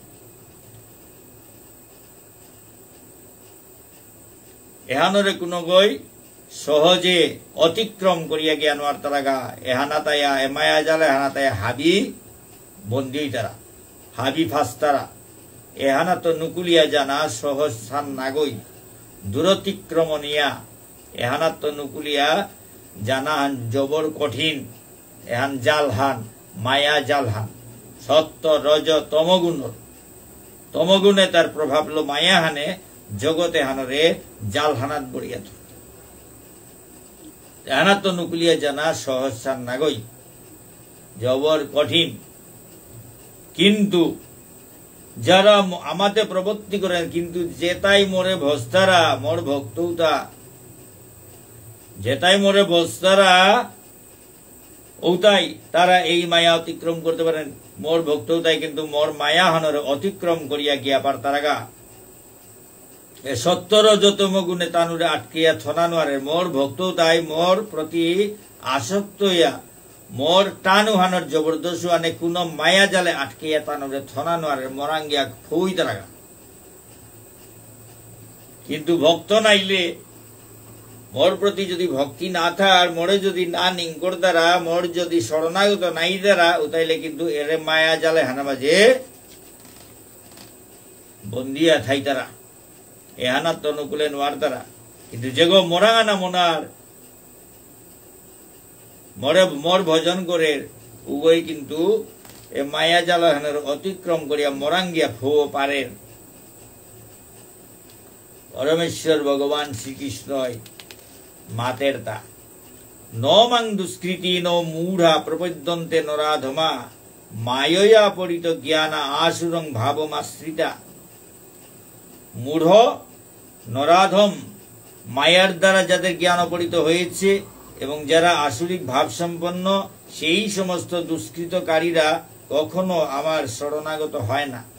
এহানরে কোনো গই সহজে অতিক্রম করিয়া জ্ঞান আর তারা গা এহানা তাইয়া এ মায়া জালে হানা তাইয়া হাবি বন্দি তারা হাবি ফাস্তারা এহানা তো নুকুলিয়া জানা সহজ স্থান নাগই দূরতিক্রমণিয়া এহানা তো নুকুলিয়া জানা হান জবর কঠিন এহান জাল হান মায়া জাল হান সত্য রজ তমগুণে তার প্রভাব লো মায়া হানে জগতে হানরে জাল হানাত বড়িয়া এহানা তো নুকুলিয়া জানা সহজ স্থান নাগই জবর কঠিন কিন্তু যারা আমাতে প্রবর্তি করেন কিন্তু যেটাই মোরে ভস্তারা মোর ভক্তৌতা যেটাই মোরে ভস্তারা ওটাই তারা এই মায়া অতিক্রম করতে পারেন মোর ভক্তৌতাই কিন্তু মোর মায়া হানরে অতিক্রম করিয়া গিয়া পার তারাগা 17 গুণে তানুরে আটকিয়া থনানোয়ারে মোর ভক্তৌতাই মোর প্রতি আসক্ত হইয়া মোর টানুহানোর জবরদস্ত আনে কোন মায়া জালে আটকিয়া তানুরে থনানোয়ারে মরাঙ্গিয়া ফুই তারাগা কিন্তু ভক্ত নাইলে মোর প্রতি যদি ভক্তি না থার মোরে যদি না নিঙ্কর দ্বারা মোর যদি শরণাগত নাই দ্বারা উতাইলে কিন্তু এরে মায়া জালে হানা বাজে বন্দিয়া থাই তারা এহানার তো অনুকূলে নোয়ার তারা কিন্তু যেগো মোরাঙানা মোনার মরে মোর ভজন করে উগই কিন্তু এ মায়া জালহানের অতিক্রম করিয়া মরাঙ্গিয়া ফো পারেন পরমেশ্বর ভগবান শ্রীকৃষ্ণই মাতের তা ন মাং দুষ্কৃতি ন মূঢ়া প্রপদ্যন্তে নরাধমা মায়য়া পরিত জ্ঞানা আসুরং ভাবমাশ্রিতা। মূঢ় নরাধম মায়ার দ্বারা যাদের জ্ঞান অপরিত হয়েছে এবং যারা আসুরিক ভাব সম্পন্ন সেই সমস্ত দুষ্কৃতকারীরা কখনো আমার শরণাগত হয় না।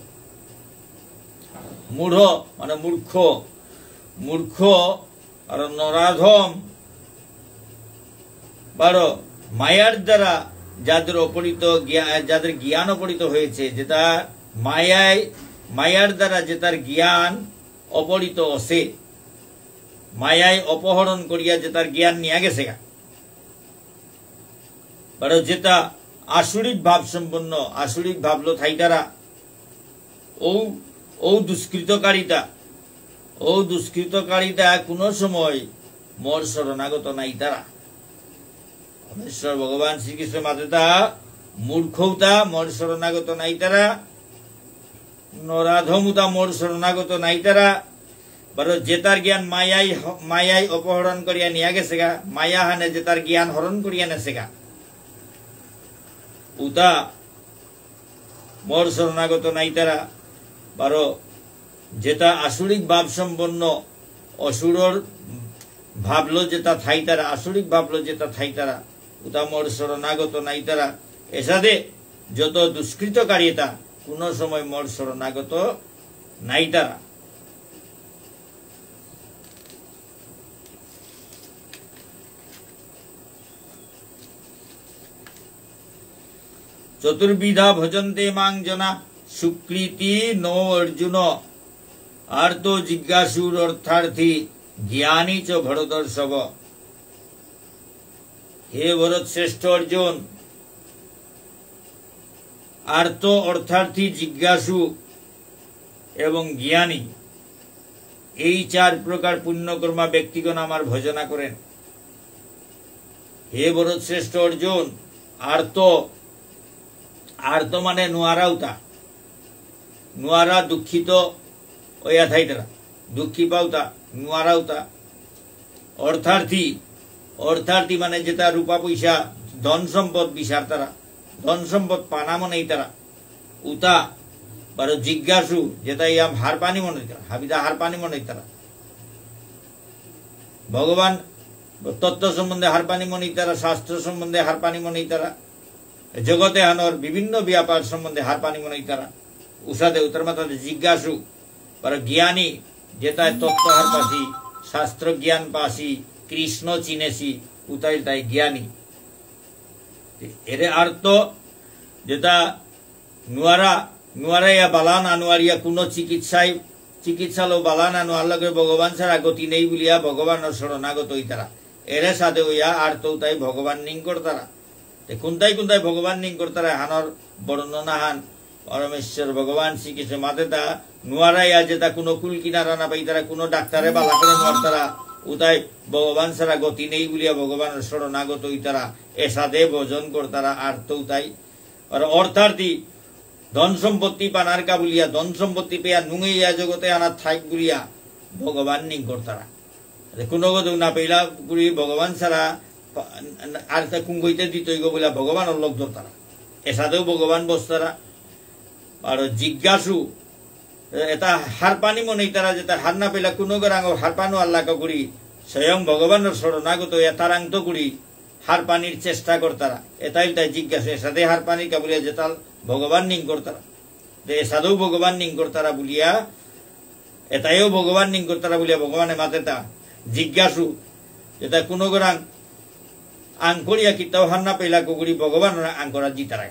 মূঢ় মানে মূর্খ, মূর্খ আর নরাধম বারো মায়ার দ্বারা যাদের অপরিত যাদের জ্ঞান অপরিত হয়েছে, যেটা মায়ার দ্বারা যে তার জ্ঞান অপরিত আছে, মায়ায় অপহরণ করিয়া যে তার জ্ঞান নিয়ে গেছে বারো যেটা আসুরিক ভাব সম্পন্ন, আসুরিক ভাবলো থাইতারা ও দুষ্কৃতকারিতা কোন সময় মোর শরণাগত নাই তারা। পরমেশ্বর ভগবান শ্রীকৃষ্ণ মাতেতা মূর্খতা মোর শরণাগত নাই তারা, নরাধমতা মোর শরণাগত নাই তারা। বারো যে তার জ্ঞান মায়াই অপহরণ করিয়া নিয়ে গেছে গা, মায়া হানে যে তার জ্ঞান হরণ করিয়া নেছে গা, উতা মোর শরণাগত নাই তারা। বারো যেটা আসুরিক ভাব সম্পন্ন, অসুরর ভাবলো যেটা থাই তারা, আসুরিক ভাবলো যেটা থাই তারা, উতা মোর শরণাগত নাই তারা। এসাদে যত দুষ্কৃতকারিতা কোন সময় মোর শরণাগত নাই তারা। চতুর্বিধা ভজন্তে মাং জনা সুকৃতি নো অর্জুন আর্ত জিজ্ঞাসুর অর্থার্থী জ্ঞানী চ ভরতর্ষভ। হে ভরত শ্রেষ্ঠ অর্জুন, আর্ত অর্থার্থী, জিজ্ঞাসু এবং জ্ঞানী এই চার প্রকার পুণ্যকর্মা ব্যক্তিগণ আমার ভজনা করেন। হে ভরত শ্রেষ্ঠ অর্জুন, আর্ত মানে নুয়ারাউতা, নুয়ারা দুঃখিত ওয়া থাইতারা, দুঃখী পাউতা নুয়ারাউতা। অর্থার্থী মানে যেটা রূপা পয়সা ধন সম্পদ বিশার তারা, ধন সম্পদ পানা মনে তারা, উতা বারো জিজ্ঞাসু যেটা ইয়াম হার পানি মনে তারা, হাবিদা হার পানি মনে তারা, ভগবান তত্ত্ব সম্বন্ধে হার পানি মনে তারা, শাস্ত্র সম্বন্ধে হার পানি মনে তারা, জগতে আনোর বিভিন্ন ব্যাপার সম্বন্ধে হার পানি মনে তারা। উষাদে উত্তর মাতাতে জিজ্ঞাসু বারো জ্ঞানী যেটা তত্ত্ব হার পাশি, শাস্ত্র জ্ঞান পাশি, কৃষ্ণ চিনেছি, উতাই তাই জ্ঞানী। এর আর্ত যেটা নুয়ারাইয়া বালানা নুয়ারিয়া কোন চিকিৎসালয় বালানা নুয়ার লগে ভগবান ছাড়া গতি নেই বলিয়া ভগবানের শরণাগত হই তারা। এর সাথে হইয়া আর্ত তাই ভগবান নিঙ্কর তারা। কোনটাই ভগবান নিঙ্কর তারা হানর বর্ণনা হান পরমেশ্বর ভগবান শ্রীকৃষ্ণ মাতেতা নুয়ারাইয়া যেটা কোনো কুল কিনারা না পাই তারা, কোনো ডাক্তারে বালা করে নোয়ার তারা, উতাই ভগবান ছাড়া গতি নেই বলিয়া ভগবানের শরণাগত হই তারা। এ সাথে ভজন কর তারা আর্ত তাই। আর অর্থার্থী ধন সম্পত্তি পানার কা বলিয়া, ধন সম্পত্তি পেয়া নুঙাইয়া জগতে আনার থাইক বলিয়া ভগবান নিঙ্কর তারা। কোনো গত না পেলা গুলি ভগবান ছাড়া আর তা কুঙ্গইতে দিতই গো বলিয়া ভগবানের লোক ধর তারা। এ সাথেও ভগবান বস তারা। আর জিজ্ঞাসু এটা হার পানি মনে তারা, যেটা হার না পেলা কোনো গরাঙ্গ হার পানো আল্লাহ করি স্বয়ং ভগবানের শরণাগত এতারাঙ্গ করি হার পানির চেষ্টা করতারা। এটাই তাই জিজ্ঞাসা। এর সাথে হার পানি কা বলিয়া যেটা ভগবান নিং করতারা, এ সাধু ভগবান নিং করতারা বলিয়া, এটাইও ভগবান নিং করতারা বলিয়া ভগবানের মাতে তা জিজ্ঞাসু যেটা কোনো গরাং আং করিয়া কিতাও হার না পেলা কুকুরি ভগবান আং করা জিতারা।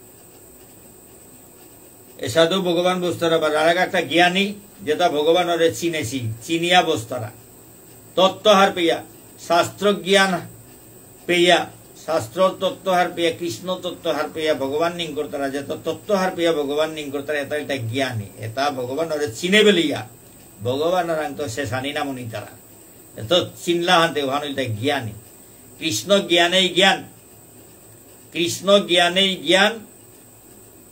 এ সাধু ভগবান বস্তারা বা আর একটা জ্ঞানী যেটা ভগবানের চিনেছি, চিনিয়া বস্তারা তত্ত্বহার পেয়া, শাস্ত্র জ্ঞান পেয়া, শাস্ত্র তত্ত্বহার পেয়া, কৃষ্ণ তত্ত্বহার পেয়া ভগবান নিং করতারা, যেটা তত্ত্বহার পেয়া ভগবান নিং করতারা। এটা একটা জ্ঞানী, এটা ভগবানের চিনে বেলিয়া ভগবানের আং তো সে জানি না মনি তারা, এত চিনলা হানতে ওহান জ্ঞানী। কৃষ্ণ জ্ঞানেই জ্ঞান, কৃষ্ণ জ্ঞানেই জ্ঞান,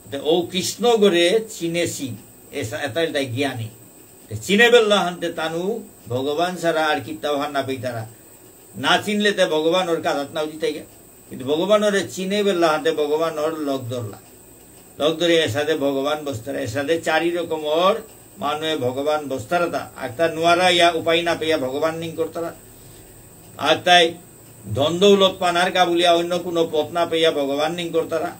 ও কৃষ্ণ করে চিনেছি এটাই জ্ঞানী চিনে বেল্লা হানতে তানু ভগবান ছাড়া আর কিতা ভান না পেতারা না চিনলে তে ভগবান ওর কাজাত নাও দিতে গে কিন্তু ভগবান ওরে চিনে বেল্লা হাতে ভগবান ওর লগ ধরলা লগ ধরে এর সাথে ভগবান বস্তারা এর সাথে 4 রকম ওর মানুয়ে ভগবান বস্তারা তা একটা নোয়ারা ইয়া উপায় না পেয়া ভগবান নিং করতারা আর তাই ধন দৌলত পানার কাবুলিয়া অন্য কোনো পথ না পেয়া ভগবান নিং করতারা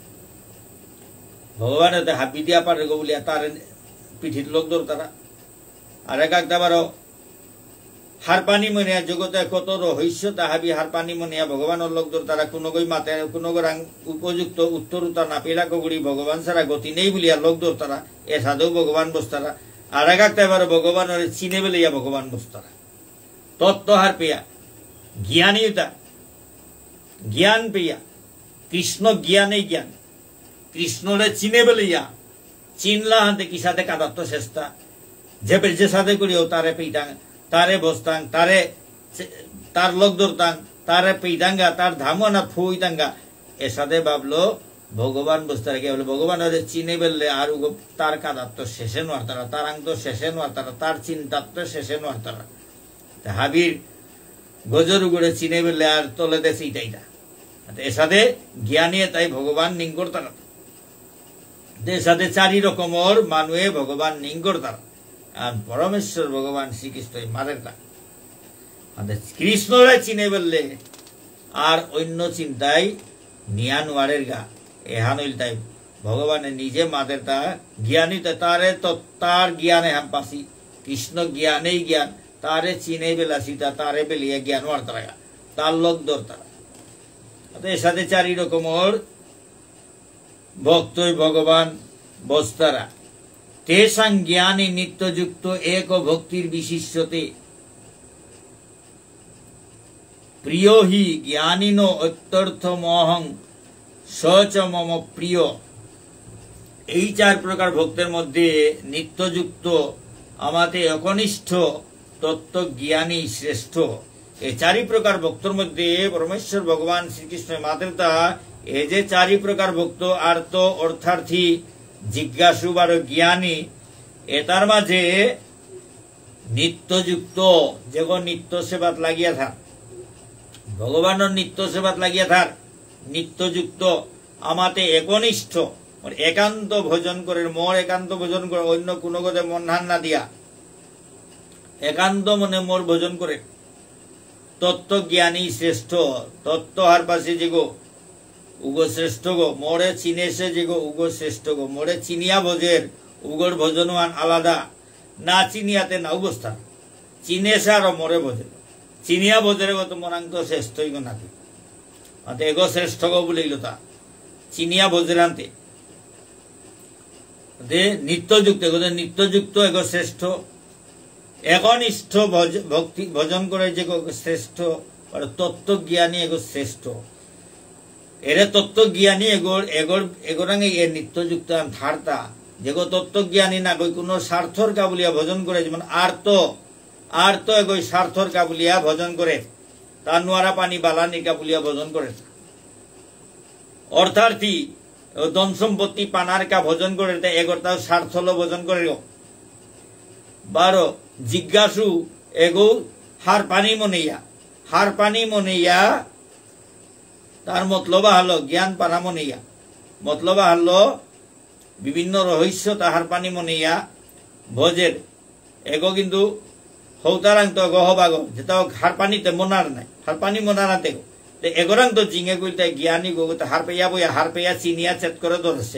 ভগবান হাবি দিয়া পারে গো বলিয়া তার পিঠিত লোক ধরতারা আর একবারও হার পানি মনিয়া জগতে কত রহস্য তাহাবি হার পানি মনিয়া ভগবানের লোক ধরতারা কোনো গই মাতে কোনো গোরাং উপযুক্ত উত্তরতা না পেলা কগুড়ি ভগবান ছাড়া গতি নেই বলিয়া লোক ধরতারা এ সাধু ভগবান বসতারা আর একবারও ভগবানের চিনে বেলিয়া ভগবান বসতারা তত্ত্ব হার পেয়া জ্ঞানীয়তা জ্ঞান পেয়া কৃষ্ণ জ্ঞানেই জ্ঞান কৃষ্ণরে চিনে বেলিয়া চিনলা হাতে কি সাথে কাদাত্ত চেষ্টা যে সাথে করিও তারে পেইতাং তারে বসতাং তারে তার লোক ধরতাং তারে পেইতাঙ্গা তার ধামনা ফুইতাঙ্গা এর সাথে ভাবলো ভগবান বসতারা কে বলে ভগবান ওরে চিনে বেললে আর তার কাদাত্ত শেষে নোয়ার তারা তার আঙ্গ শেষে নোয়ার তারা তার চিন্তাত্ম শেষে নোয়ার তারা হাবির গজর উগড়ে চিনে বেললে আর তলে দেশে এটাই না এর সাথে জ্ঞানী তাই ভগবান নিং করতারা এর সাথে 4 রকমের মানুয়ে ভগবান নিং করতারা আর পরমেশ্বর ভগবান শ্রীকৃষ্ণ মারের না কৃষ্ণরে চিনে বললে আর অন্য চিন্তায় নিয়ানুয়ারের গা এহানইল তাই ভগবানে নিজে মাদের তা জ্ঞানী তারে তার জ্ঞানে হাম পাসি কৃষ্ণ জ্ঞানেই জ্ঞান তারে চিনে বেলাসি তারে বেলিয়ে জ্ঞান ওয়ার তারা তার লোক দর তারা এর সাথে 4 রকমের ভক্তই ভগবান বস্তারা তেসাং জ্ঞানী নিত্যযুক্ত এক ভক্তির বিশিষ্টতে প্রিয় হি জ্ঞানীন অত্যর্থ মহং সচ মম প্রিয় এই 4 প্রকার ভক্তের মধ্যে নিত্যযুক্ত আমাতে একনিষ্ঠ তত্ত্ব জ্ঞানী শ্রেষ্ঠ এই 4 প্রকার ভক্তর মধ্যে পরমেশ্বর ভগবান শ্রীকৃষ্ণ মাতৃতা এই যে 4 প্রকার ভক্ত আর্ত অর্থার্থী জিজ্ঞাসু বার জ্ঞানী এটার মাঝে নিত্যযুক্ত যেগো নিত্য সেবাত লাগিয়া থাক ভগবানের নিত্য সেবাত লাগিয়া থাক নিত্যযুক্ত আমাতে একনিষ্ঠ একান্ত ভোজন করে মোর একান্ত ভোজন করে অন্য কোনো গতে মন ধান না দিয়া একান্ত মনে মোর ভোজন করে তত্ত্ব জ্ঞানী শ্রেষ্ঠ তত্ত্ব হার পাশে যেগো উগো শ্রেষ্ঠ গো মোরে চিনেছে যে গো উগো শ্রেষ্ঠ গো মোরে চিনিয়া ভোজের উগোর ভোজনওয়ান আলাদা না চিনিয়াতে না অবস্থা চিনেছে আর মোরে ভোজের চিনিয়া ভোজের গো তো মনাং তো শ্রেষ্ঠই গো নাকি এগো শ্রেষ্ঠ গো বলিল তা চিনিয়া ভোজের আনতে নিত্যযুক্ত এগো নিত্যযুক্ত এগো শ্রেষ্ঠ একনিষ্ঠ ভক্তি ভজন করে যে গো শ্রেষ্ঠ তত্ত্ব জ্ঞানী এগো শ্রেষ্ঠ এরে তত্ত্ব জ্ঞানী এগোরাঙ্গে এর নিত্যযুক্ত থার্তা যেগো তত্ত্ব জ্ঞানী না গই কোনো স্বার্থর কাবুলিয়া ভজন করে যেমন আর্ত এগোই স্বার্থর কাবুলিয়া ভজন করে তার নোয়ারা পানি বালানি কাবুলিয়া ভজন করে অর্থার্থী ধন সম্পত্তি পানার কা ভজন করে এগোর তাও স্বার্থল ভজন করে 12 জিজ্ঞাসু এগো হার পানি মনেইয়া তার মতলবা হলো জ্ঞান পানা মনিয়া মতলবা হলো বিভিন্ন রহস্য তাহার পানি মনিয়া ভোজের এগো কিন্তু হৌতারাং তো গহবাগ যেটাও হার পানিতে মনার নাই হার পানি মনারাতে এগোরাং তো জিঙে গুলতে জ্ঞানী গোতে হার পেয়া বইয়া হার পেয়া চিনিয়া চেত করে ধরেছে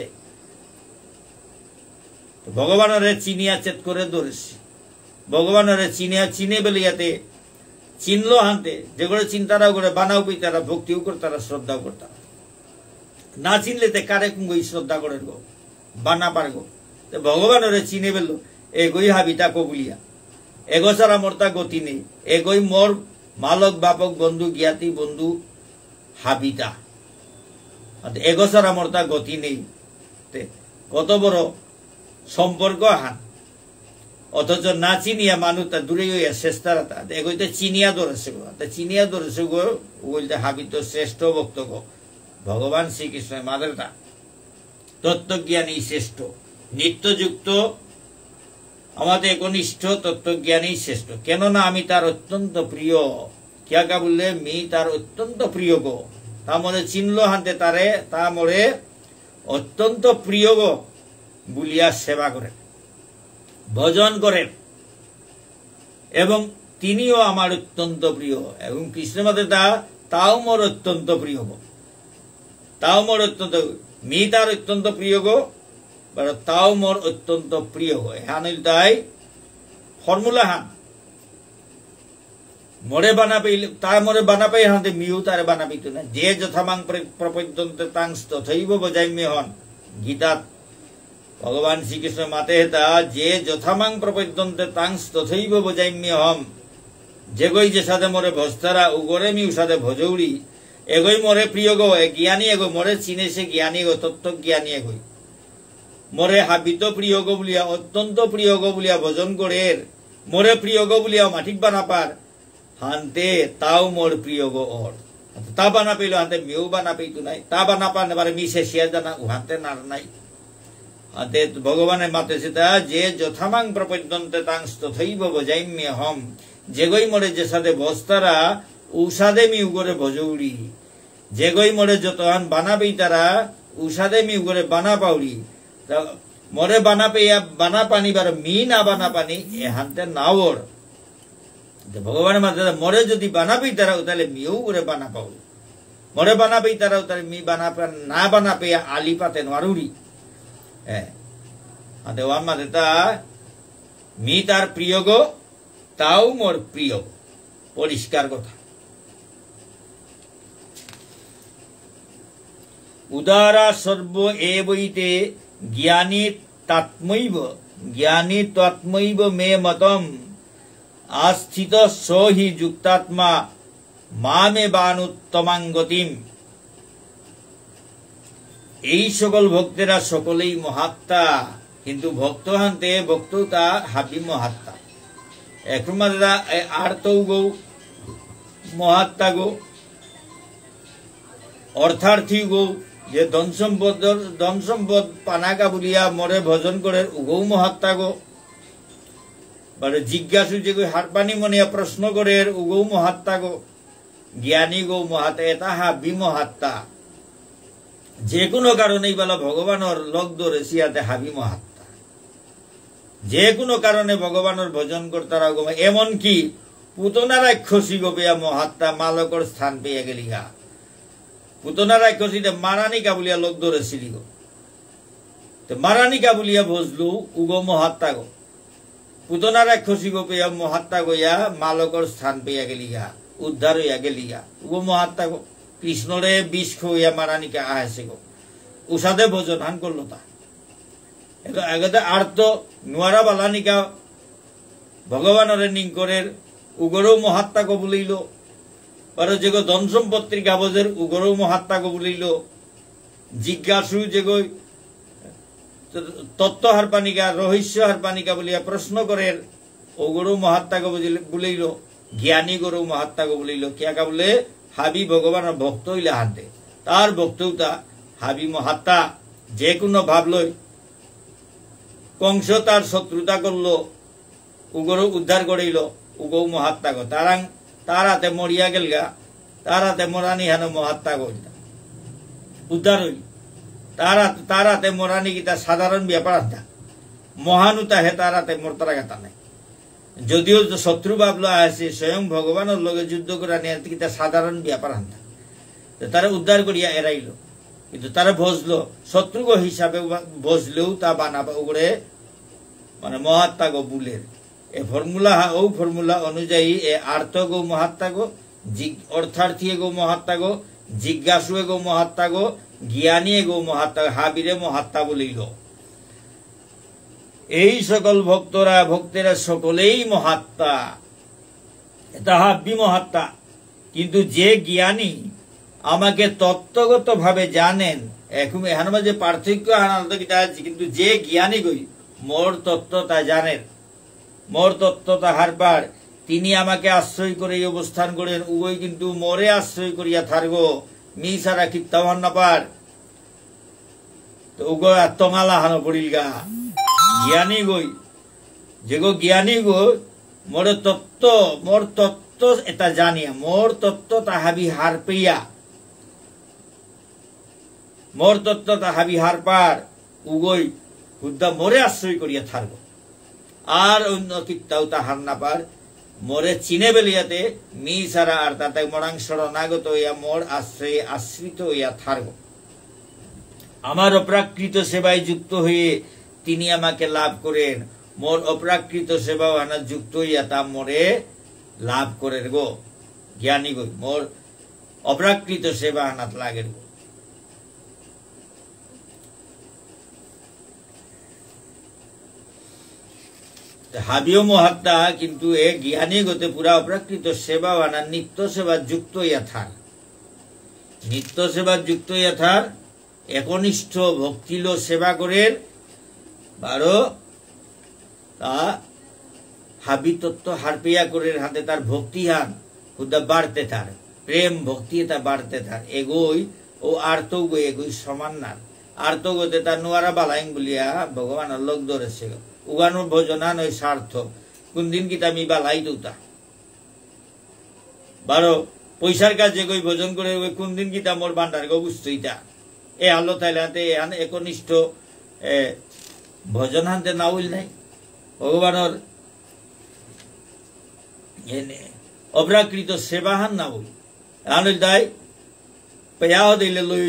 ভগবানের চিনিয়া চেত করে ধরেছে ভগবানের চিনে বেলিয়াতে চিনলো হানতে যেগুলো চিন্তারাও করে বানাও পিতারা ভক্তিও করতারা শ্রদ্ধাও করতারা না চিনলে তে কারে কুঙ্গই শ্রদ্ধা করে গো বানা পারগো ভগবানের চিনে বেললো এগোই হাবিতা কবুলিয়া এগো ছাড়া মোর তা গতি নেই এগোই মোর মালক বাপক বন্ধু জ্ঞাতি বন্ধু হাবিতা এগো ছাড়া মোর তা গতি নেই কত বড় সম্পর্ক হান অথচ না চিনিয়া মানুষ তা দূরে হইয়া শেষতারা তা এগোইতে চিনিয়া ধরেছে গো চিনিয়া ধরেছে গো বলতে হাবিত শ্রেষ্ঠ ভক্ত গো ভগবান শ্রীকৃষ্ণ মাদের তা তত্ত্বজ্ঞানী শ্রেষ্ঠ, নিত্যযুক্ত আমাদের একনিষ্ঠ তত্ত্বজ্ঞানী শ্রেষ্ঠ, কেননা আমি তার অত্যন্ত প্রিয়। কিয়াকা বললে মি তার অত্যন্ত প্রিয় গো, তা মরে চিনল হানতে তারে, তা মরে অত্যন্ত প্রিয় গো বলিয়া সেবা করেন, ভজন করেন, এবং তিনিও আমার অত্যন্ত প্রিয়। এবং কৃষ্ণমাতে তাও মোর অত্যন্ত প্রিয় গো, তাও মোর অত্যন্ত, মি তার অত্যন্ত প্রিয় গো, তাও মোর অত্যন্ত প্রিয় গো। হানিল তাই ফর্মুলা হান মরে বানা পেলে তার মরে বানা পাই হাতে মিউ তারে বানা পেত না। যে যথামাং প্রপদ্যন্তে তাংস তথৈব বজাম্য হন। গীতাত ভগবান শ্রীকৃষ্ণ মাতে হেতা যে যথামাং প্রপদ্যন্তে তাংস তথৈব বজাম্য হম। যেগই যে সাথে মরে ভস্তারা উগরে মিউ সাথে ভজৌড়ি, এগোই মরে প্রিয় গো, জ্ঞানী এগো মরে চিনে সে জ্ঞানী গো, তত্ত্বজ্ঞানী এগোই মরে হাবিত প্রিয় গো বলিয়া, অত্যন্ত প্রিয় গো বলিয়া ভজন করে, মরে প্রিয় গো বলিয়া মাঠিক বানা পার হানতে তাও মোর প্রিয় গো ওর। তা বানা পেল হাতে মেউ বানা পেইতো নাই, তা বানা পান এবারে মিশে শিয়া জানা উহাতে নার নাই হাতে ভগবানের মাতে সেটা যে যথামাং প্রপদ্যন্তে তাংস তথৈব বজাম্য হম। যেগই মরে যে সাথে বস্তারা উষাদে মিউ করে ভজৌড়ি, যেগই মরে যতহান বানাবেই তারা উষাদে মিউ করে বানা পাউড়ি। মরে বানা পেয়া বানা পানি বার মি না বানা পানি এ হানতে নাওর। ভগবানের মাঝে মরে যদি বানাবেই তারা তাহলে মিও করে বানা পাও, মরে বানাবেই তারা তাহলে মি বানা না বানা পেয়া আলি পাতে নারুরি। হ্যাঁ দেওয়ার মাঝে তা মি তার প্রিয় গো, তাও মোর প্রিয়, পরিষ্কার কথা। উদারা সর্ব এ বইতে জ্ঞানী তৎমৈব মে মতম আস্থিত সহি যুক্তাত্মা মামে বানুত্তমাঙ্গতিম। এই সকল ভক্তেরা সকলেই মহাত্মা, কিন্তু ভক্ত হানতে ভক্ততা হাবি মহাত্মা। এখন মাঝে আর্তৌ গৌ মহাত্মা গো, অর্থার্থী গৌ যে ধন সম্পদ পানাকা বলিয়া মরে ভজন করে উগৌ মহাত্মা গো। জিজ্ঞাসু যে হারপানি মনিয়া প্রশ্ন করে উগৌ মহাত্মা গো। জ্ঞানী গৌ মহাত্মা, এটা হাবি মহাত্মা। যে কোনো কারণে বলা ভগবানের লগ ধরে সিয়াতে হাবি মহাত্মা। যে কোনো কারণে ভগবানের ভজন কর্তারা গো, এমনকি পুতনা রাক্ষসী গো পেয়া মহাত্মা মালকর স্থান পেয়ে গেলি গা। পুতনা রাক্ষসীতে মারানিকা বলিয়া লোক ধরেছিলি গো, মারানিকা বলিয়া ভজলু উগো মহাত্মা গো। পুতনা রাক্ষসী গো পেয়া মহাত্মা গইয়া মালকর স্থান পেয়া গেলি গা, উদ্ধার হইয়া গেলি গা, উগো মহাত্মা গো। কৃষ্ণরে বিষ খুইয়া মারানিকা আহেছে গো, উষাদে ভজন হান করলো তা। এগতে আর্ত নোয়ারা বালানিকা ভগবানরে নিঙ্করের উগরও মহাত্মা গো বলিল, যে গো ধন সম্পত্তির কাগজের উগরও মহাত্মা গো বলিল। জিজ্ঞাসু যে গো তত্ত্ব হারপানিকা রহস্য হারপানিকা বলিয়া প্রশ্ন করে ওগরও মহাত্মা গো বলিল। জ্ঞানী গরু মহাত্মা গো বলিল। কিয়াকা বলে হাবি ভগবানের ভক্ত হইলে হাতে তার ভক্ততা হাবি মহাত্মা। যে কোনো ভাব লই কংস তার শত্রুতা করলো, উগরু উদ্ধার করিল, উগৌ মহাত্মা গো। তার হাতে মরিয়া গেল গা, তার হাতে মরানি হেন মহাত্মা গো উদ্ধার হইল। তার হাতে মরানি কি তার সাধারণ ব্যাপার আনতা, মহানুতা হে তার হাতে মরতারা গাতা নাই। যদিও শত্রু ভাবলো আছে স্বয়ং ভগবানের লগে যুদ্ধ করে নিয়ে কি তার সাধারণ ব্যাপার আনতা, তারা উদ্ধার করিয়া এড়াইল। কিন্তু তারা ভজলো শত্রু গো হিসাবে ভজলেও তা বানাবা উগড়ে মানে মহাত্মা গো বুলের। এ ফর্মুলা ও ফর্মুলা অনুযায়ী এ আর্ত গো মহাত্মা গো, অর্থার্থী গো মহাত্মা গো, জিজ্ঞাসু গো মহাত্মা গো, জ্ঞানী গো মহাত্মা, হাবিরে মহাত্মা বলিল। এই সকল ভক্তেরা সকলেই মহাত্মা, এটা হাবি মহাত্মা। কিন্তু যে জ্ঞানী আমাকে তত্ত্বগত ভাবে জানেন, এখন এখানে মাঝে পার্থক্য আছে, কিন্তু যে জ্ঞানী গই মোর তত্ত্বতা জানেন, মোর তত্ত্বতা হারবার তিনি আমাকে আশ্রয় করে অবস্থান করেন, উভয় কিন্তু মোরে আশ্রয় করিয়া থাকবো, মি সারা কিত্তাবান না পার। তো উগো আত্মমালা হানো পড়িল গা জ্ঞানী গই যে গো জ্ঞানী গো মোর তত্ত্ব এটা জানিয়া মোর তত্ত্ব তাহাবি হার পেয়া মোর তত্ত্ব তাহাবি হার পার উগই হুদ্দা মোরে আশ্রয় করিয়া থাকব আর অন্য কিত্তাও তাহার না পার মোরে চিনে বেলিয়াতে মি সারা আর তাতে মরাং শরণাগত হইয়া মোর আশ্রয়ে আশ্রিত হইয়া থাকব আমার অপ্রাকৃত সেবায় যুক্ত হয়ে তিনি আমাকে লাভ করেন মোর অপ্রাকৃত সেবা আনা যুক্ত হইয়া তা মোরে লাভ করেন গো জ্ঞানী গো মোর অপ্রাকৃত সেবা আনাত লাগের গো হাবিও মহাত্মা কিন্তু এ জ্ঞানী গতে পুরা অপ্রাকৃত সেবা আনা নিত্য সেবা যুক্ত হইয়া থার নিত্য সেবা যুক্ত হইয়া থার একনিষ্ঠ ভক্তিল সেবা করেন বারো তা হাবি তত্ত্ব হারপিয়া করে হাতে তার ভক্তি হান হুদা বাড়তে থার প্রেম ভক্তি তা বাড়তে থার এগোই ও আর্ত গো এগোই সমান না আর্ত গতে তার নোয়ারা বালাইং বলিয়া ভগবানের লোক ধরেছে উগানোর ভোজনা নয় স্বার্থ কোন দিন কি আমি বালাই দৌতা বারো পয়সার কাজে গই ভোজন করে কোন দিন কি মোর বান্ডার গো বুঝতই তা এ আলো তাইলে হাতে একনিষ্ঠ ভজন হানতে না উইল নাই ভগবানের অপ্রাকৃত সেবা হান না উইল আনিল দাই পেয়াও দিলে লই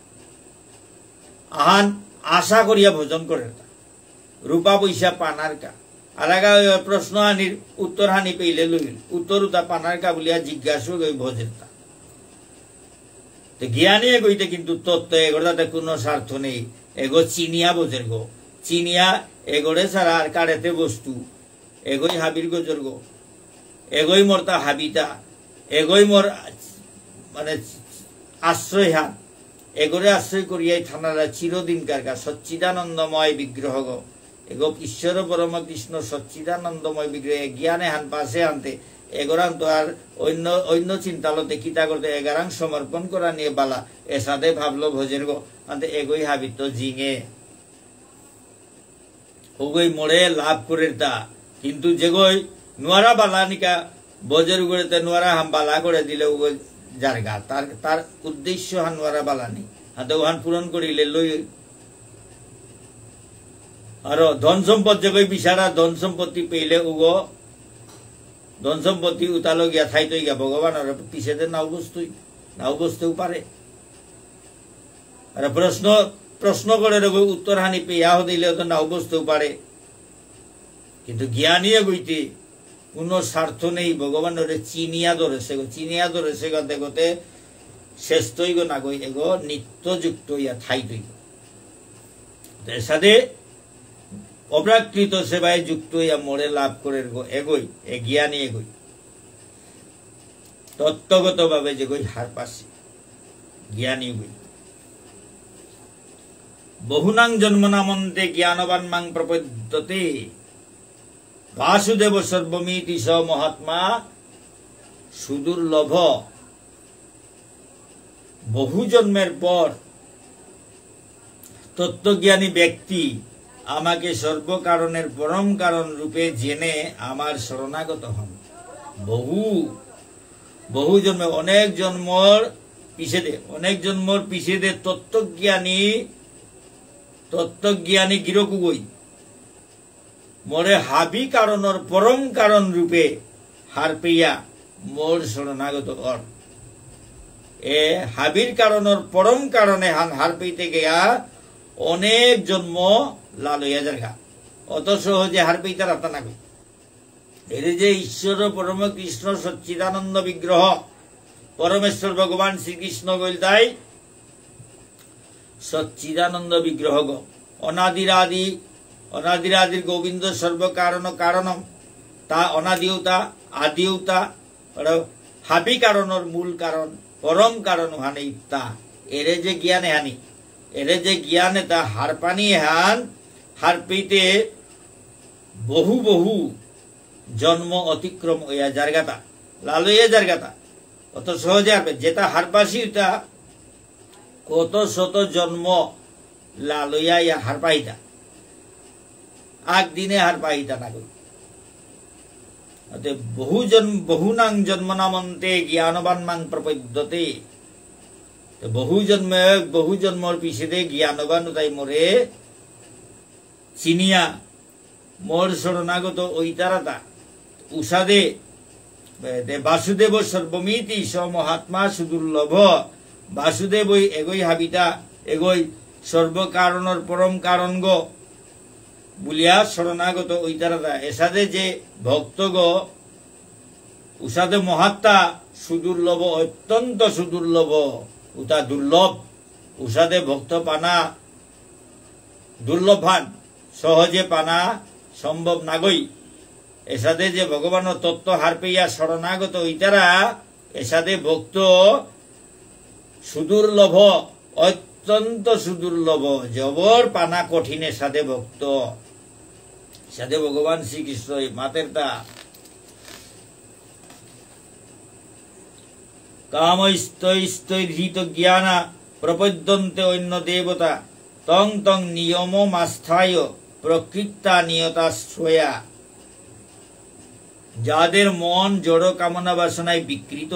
আহান আশা করিয়া ভোজন করে রূপা পয়সা পানার কা আর প্রশ্ন হানির উত্তর হানি পেইলে লইল উত্তর উতা পানার কা বলিয়া জিজ্ঞাসা গই ভোজের তা জ্ঞানী এগোইতে কিন্তু তত্ত্ব এগোটাতে কোনো স্বার্থ নেই এগো চিনিয়া বোঝের গো চিনিয়া এগোড়ে ছাড়া আর কাড়েতে বস্তু এগোই হাবির গোজর গো এগোই মোর তা হাবিতা এগোই মোর মানে আশ্রয় হান এগোরে আশ্রয় করিয়াই থানারা চিরদিনকার কা সচ্চিদানন্দময় বিগ্রহ গো এগো ঈশ্বর পরম কৃষ্ণ সচ্চিদানন্দময় বিগ্রহ জ্ঞানে হান পাশে আনতে এগোরাং তো আর অন্য চিন্তালতে কিতা করতে এগারাং সমর্পণ করা নিয়ে বালা এ সাথে ভাবলো ভোজের গো আনতে এগোই হাবিত জিঙে ওগই মোড়ে লাভ করে তা কিন্তু যেগই নোয়ারা বালা নিকা বজের গুড়েতে নোয়ারা হাম বালা করে দিলে ওগই জারগা তার উদ্দেশ্য হান নোয়ারা বালা নি হাতে ওহান পূরণ করিলে লই আর ধন সম্পদ যেগই বিচারা ধন সম্পত্তি পেইলে ওগো ধন সম্পত্তি উতালো গিয়া থাইতই গিয়া ভগবান আর পিছেতে নাও বসতেও পারে আর প্রশ্ন করে উত্তর হানি পেয়া দিলে তো নাও বসতেও পারে কিন্তু জ্ঞানী গইতে কোনো স্বার্থ নেই ভগবান চিনিয়া ধরেছে গতে গতে শেষই গো না গই এগো নিত্যযুক্ত ইয়া থাইতই এর সাথে অপ্রাকৃত সেবায় যুক্ত ইয়া মোড়ে লাভ করে এগোই এ জ্ঞানী এগোই তত্ত্বগত ভাবে যে গই হার পাশে জ্ঞানী গই বহুনাং জন্মনামন্তে জ্ঞানবান মাং প্রপদ্যতে বাসুদেব সর্বমিতি স মহাত্মা সুদুর্লভ বহু জন্মের পর তত্ত্বজ্ঞানী ব্যক্তি আমাকে সর্বকারণের পরম কারণ রূপে জেনে আমার শরণাগত হন বহু জন্মে অনেক জন্মর পিছে দে তত্ত্বজ্ঞানী গিরকুগই মোরে হাবি কারণর পরম কারণ রূপে হার পেয়া মোর শরণাগত হন এ হাবির কারণর পরম কারণে হার পেইতে গিয়া অনেক জন্ম লাল হইয়া যারগা অত সহজে হার পেইতে রাতা না গই এর যে ঈশ্বর পরম কৃষ্ণ সচ্চিদানন্দ বিগ্রহ পরমেশ্বর ভগবান শ্রীকৃষ্ণ গইল তাই সচ্চিদানন্দ বিগ্রহ গো অনাদিরাদির গোবিন্দ সর্বকারণ কারণম তা অনাদিওতা আদিওতা হাবি কারণর মূল কারণ পরম কারণ হানি তা এরে যে জ্ঞানে হানি এরে যে জ্ঞানে তা হার পানি হান হার পেইতে বহু জন্ম অতিক্রম হইয়া জারগাতা লাল হইয়া জারগাতা অত সহজে হারবে যেটা হারপাশি তা কত শত জন্ম লালইয়া ইয়া হার পাইতা আগ দিনে হার পাইতা না কই বহুনাং জন্মনামন্তে জ্ঞানবান মাং প্রপদ্যতে বহু জন্মর পিছনে জ্ঞানবান তাই মোরে চিনিয়া মোর শরণাগত ওই তারাতা উষাদে বাসুদেব সর্বমিতি স মহাত্মা সুদুর্লভ বাসুদেব ওই এগোই হাবিতা এগোই সর্বকারণর পরম কারণ গো বলিয়া শরণাগত ওই তারাতা এসাদে যে ভক্ত গো উষাদে মহাত্মা সুদুর্লভ অত্যন্ত সুদুর্লভ উতা দুর্লভ উষাদে ভক্ত পানা দুর্লভান সহজে পানা সম্ভব নাগই এসাদে যে ভগবানের তত্ত্ব হার পেয়া শরণাগত ইতারা এসাদে ভক্ত সুদুর্লভ অত্যন্ত সুদুর্লভ জবর পানা কঠিনে সাদে ভক্ত সাদে ভগবান শ্রীকৃষ্ণ মাতের তা কামস্তৈস্তৈহৃত জ্ঞানা প্রপদ্যন্তে অন্য দেবতা তং তং নিয়মমাস্থায় প্রকৃতা নিয়তাশ্রয়া যাদের মন জড় কামনা বাসনায় বিকৃত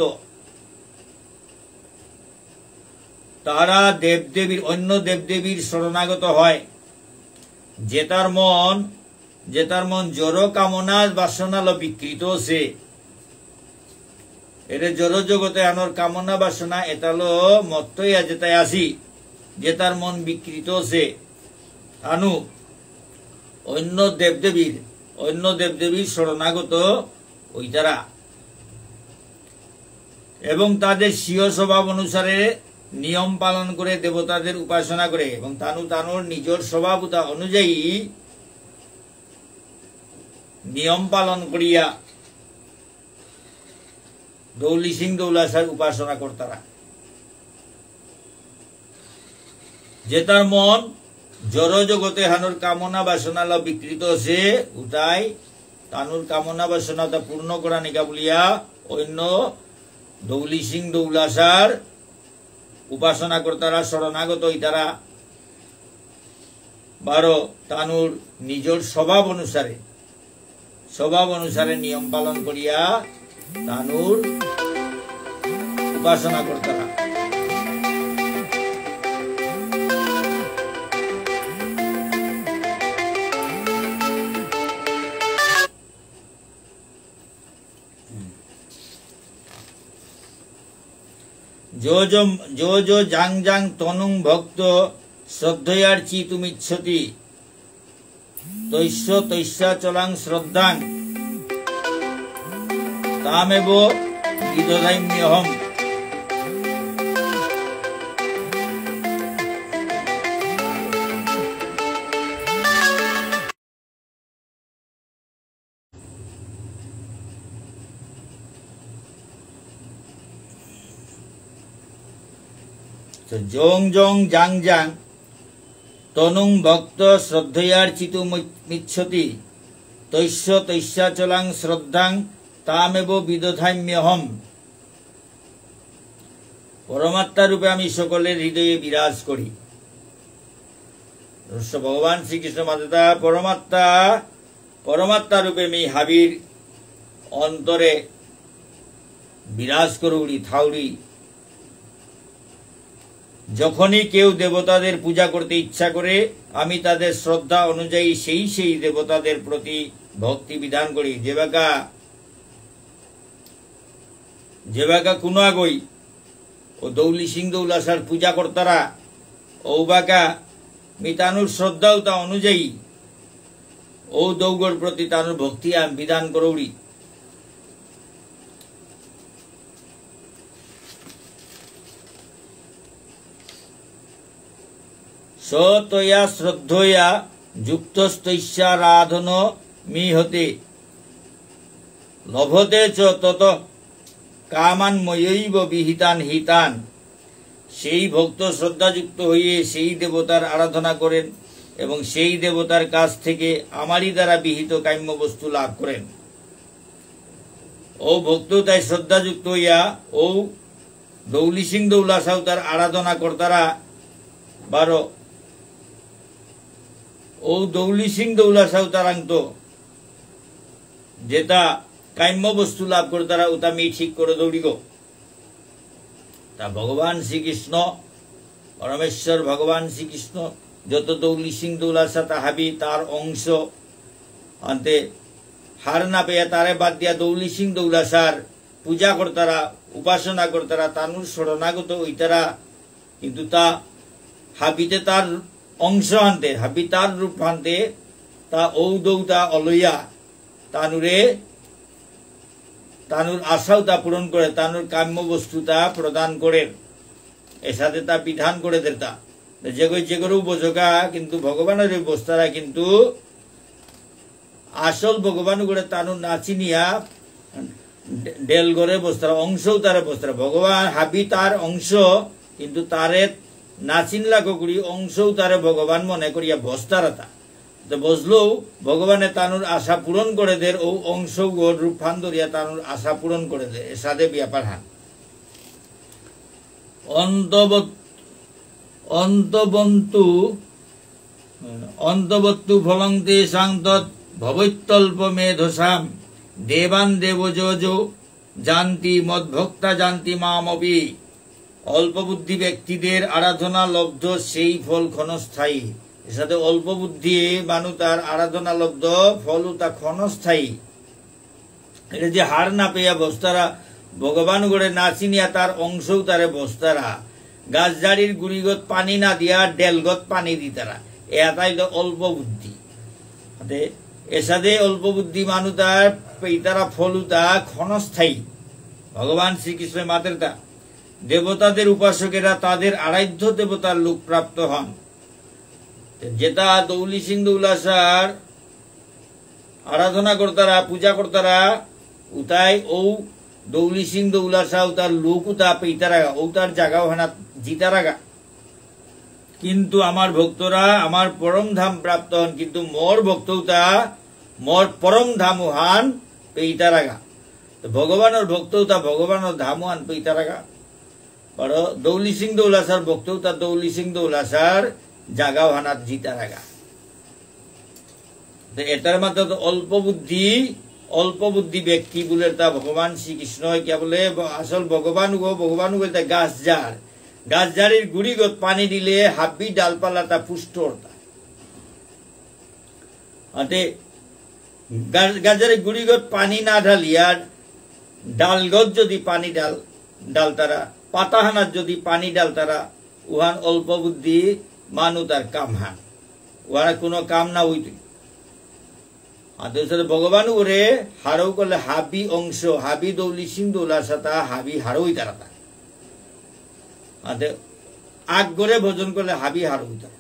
তারা দেবদেবীর অন্য দেবদেবীর শরণাগত হয় যেতার মন জড় কামনা বাসনাল বিকৃত সে এরে জড় জগতে আনোর কামনা বাসনা এতালো মত্তইয়া যেতায় আসি যেতার মন বিকৃত সে আনু অন্য দেবদেবীর শরণাগত ওই তারা এবং তাদের স্বীয় স্বভাব অনুসারে নিয়ম পালন করে দেবতাদের উপাসনা করে এবং তানুর নিজের স্বভাবতা অনুযায়ী নিয়ম পালন করিয়া দৌলি সিং দৌলাসার উপাসনা কর্তারা যে তার মন জড় জগতে হানুর কামনা বাসনা বিকৃত সে উঠাই তানুর কামনা বাসনাটা পূর্ণ করা নিকা বলিয়া অন্য দৌলি সিং দৌলাসার উপাসনা কর্তারা শরণাগত ইতারা 12 তানুর নিজের স্বভাব অনুসারে নিয়ম পালন করিয়া তানুর উপাসনা কর্তারা जो जांग जांग तनुं भक्त श्रद्धयार्ची तुमिच्छति तैस्य तैस्या चलां श्रद्धां तामेव विदधाम्यहम् जोंग जोंग जांग जांग तनुं भक्त श्रद्धयार्चितुमिच्छति तैस्य तैस्याचलां श्रद्धां तामेव विदधाम्यहम् परमात्मा रूपे आमी सकलेर हृदये विराज करी भगवान श्रीकृष्ण माता परमात्मा रूपे मी हाबिर अंतरे विराज करुड़ी थाउड़ी যখনই কেউ দেবতাদের পূজা করতে ইচ্ছা করে আমি তাদের শ্রদ্ধা অনুযায়ী সেই দেবতাদের প্রতি ভক্তি বিধান করি যেবাকা কোনো আগই ও দৌলি সিং দৌলাসার পূজা কর্তারা ঔবাকা মিতানুর শ্রদ্ধাওতা অনুযায়ী ও দৌগর প্রতি তানুর ভক্তি বিধান করৌড়ি सतया श्रद्धया युक्तस्तैस्याराधन मिहते लभते च तत कामान मयैव विहितान हितान সেই ভক্ত শ্রদ্ধাযুক্ত হয়ে সেই দেবতার আরাধনা করেন এবং সেই দেবতার কাছ থেকে আমারই দ্বারা বিহিত কাম্য বস্তু লাভ করেন ও ভক্ত তাই শ্রদ্ধাযুক্ত হইয়া ও দৌলি সিং দৌলাসাও তার আরাধনা কর্তারা 12 ও দৌলি সিং দৌলা সাউ তারান্ত যেটা কাম্য বস্তু লাভ করে তারা ওটা মি ঠিক করে দৌড়িগ তা ভগবান শ্রীকৃষ্ণ পরমেশ্বর ভগবান শ্রীকৃষ্ণ যত দৌলি সিং দৌলাসা তা হাবি তার অংশ আনতে হার না পেয়ে তারে বাদ দিয়া দৌলি সিং দৌলাসার পূজা করতারা উপাসনা করতারা তানুর শরণাগত ওইতারা কিন্তু তা হাবিতে তার অংশ আনতে হাবি তার রূপ আনতে তা ঔ দৌতা অলইয়া তানুর আশাও তা পূরণ করে তানুর কাম্য বস্তু তা প্রদান করে এর সাথে তা বিধান করে দেতা যেগুলো বোঝকা কিন্তু ভগবানের বস্তারা কিন্তু আসল ভগবান করে তানু নাচি নিয়া ডেল করে বস্তারা অংশও তারে বস্তারা ভগবান হাবি তার অংশ কিন্তু তারে নাচিন লাগি অংশও তারে ভগবান মনে করিয়া বস্তারা তা বসলেও ভগবানে তানুর আশা পূরণ করে দের ও অংশ রূপফান ধরিয়া তানুর আশা পূরণ করে দে এর সাথে ব্যাপার হান অন্তবত্তু ফলংতে সাংতৎ ভবৈত্যল্প মেধসাম দেবান দেবজ জানতি মদ্ভক্তা জানতি মামপি অল্প বুদ্ধি ব্যক্তিদের আরাধনা লব্ধ সেই ফল ক্ষণস্থায়ী এর সাথে অল্প বুদ্ধি মানুষ তার আরাধনা লব্ধ ফল তা ক্ষণস্থায়ী এটা যে হার না পেয়া বস্তারা ভগবান গড়ে নাচিনিয়া তার অংশও তারে বস্তারা গাছ জাড়ির গুড়িগত পানি না দিয়া ডেলগত পানি দিতারা এটাই তো অল্প বুদ্ধি এর সাথে অল্প বুদ্ধি মানুষ তার পেতারা ফলুতা ক্ষণস্থায়ী ভগবান শ্রীকৃষ্ণের মাতের তা দেবতাদের উপাসকেরা তাদের আরাধ্য দেবতার লোক প্রাপ্ত হন যেটা দৌলি সিং দৌলাসার আরাধনা করতারা পূজা করতারা উতাই ও দৌলি সিং দৌলাসা তার লোক উতা পেতারাগা ও তার জায়গা হানা জিতারাগা কিন্তু আমার ভক্তরা আমার পরম ধাম প্রাপ্ত হন কিন্তু মোর ভক্ততা মোর পরম ধাম হান পেতারাগা তো ভগবানের ভক্ততা ভগবানের ধাম হান পেতারাগা বড় দৌলি সিং দৌলাসার ভক্ততা দৌলি সিং দৌলাসার জায়গা হানাত জিতারাগা তো এটার মাত্র অল্প বুদ্ধি ব্যক্তি বলে তা ভগবান শ্রীকৃষ্ণ কে বলে আসল ভগবান বলতে গাছ জাড়ির গুড়িগত পানি দিলে হাব্বি ডালপালা তা পুষ্ট গাছের গুড়িগত পানি না ঢালিয়া ডালগত যদি পানি ডাল তারা পাতাহানার যদি পানি ডাল তারা উহান অল্প বুদ্ধি মানু তার কাম হান উহার কোনো কাম না হইত ভগবান ওরে হারও করলে হাবি অংশ হাবি দৌলি সিং দৌলাসা তা হাবি হারই তারা তা আগ করে ভোজন করলে হাবি হারই তারা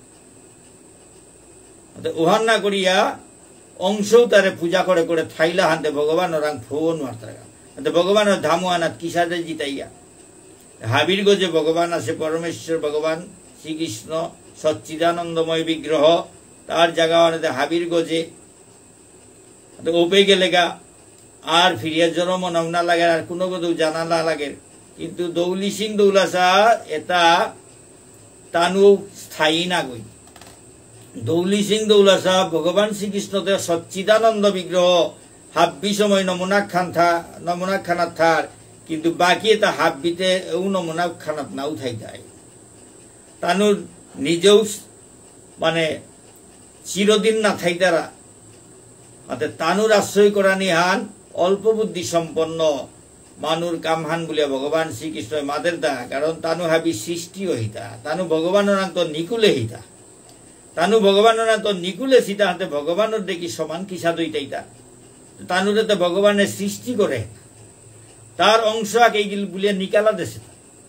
ওহান না করিয়া অংশও তারে পূজা করে করে থাইলা হানতে ভগবান রাং ফোন মারতারা ভগবানের ধামু আনাত কিসাতে জিতাইয়া হাবির গজে ভগবান আছে পরমেশ্বর ভগবান শ্রীকৃষ্ণ সচ্চিদানন্দময় বিগ্রহ তার জায়গা হাবির গজে ওপে গেলে গা আর ফিরিয়া জন্ম না লাগে আর কোনো কোথাও জানা না লাগে কিন্তু দৌলি সিং দৌলাসা এটা তানু স্থায়ী না গই দৌলি সিং দৌলাসা ভগবান শ্রীকৃষ্ণ সচ্চিদানন্দ বিগ্রহ হাব্বি সময় নমুনা খানাত থার কিন্তু বাকি এটা হাব্বিতে নমুনা খানাত নাও থাই যায় তানু নিজেও মানে চিরদিন না থাই তারা তানুর আশ্রয় করা নিহান অল্প বুদ্ধি সম্পন্ন মানুর কামহান বলিয়া ভগবান শ্রীকৃষ্ণ মাদের দা কারণ তানু হাবি সৃষ্টি হিতা তানু ভগবানের তো নিকুলে হিতা তানু ভগবানের তো নিকুলে সীতা হাতে ভগবানের দেখি সমান কিসা দইতাইতা তানুরে তো ভগবানের সৃষ্টি করে তার অংশ আগে বলিয়া নিকালা দেশে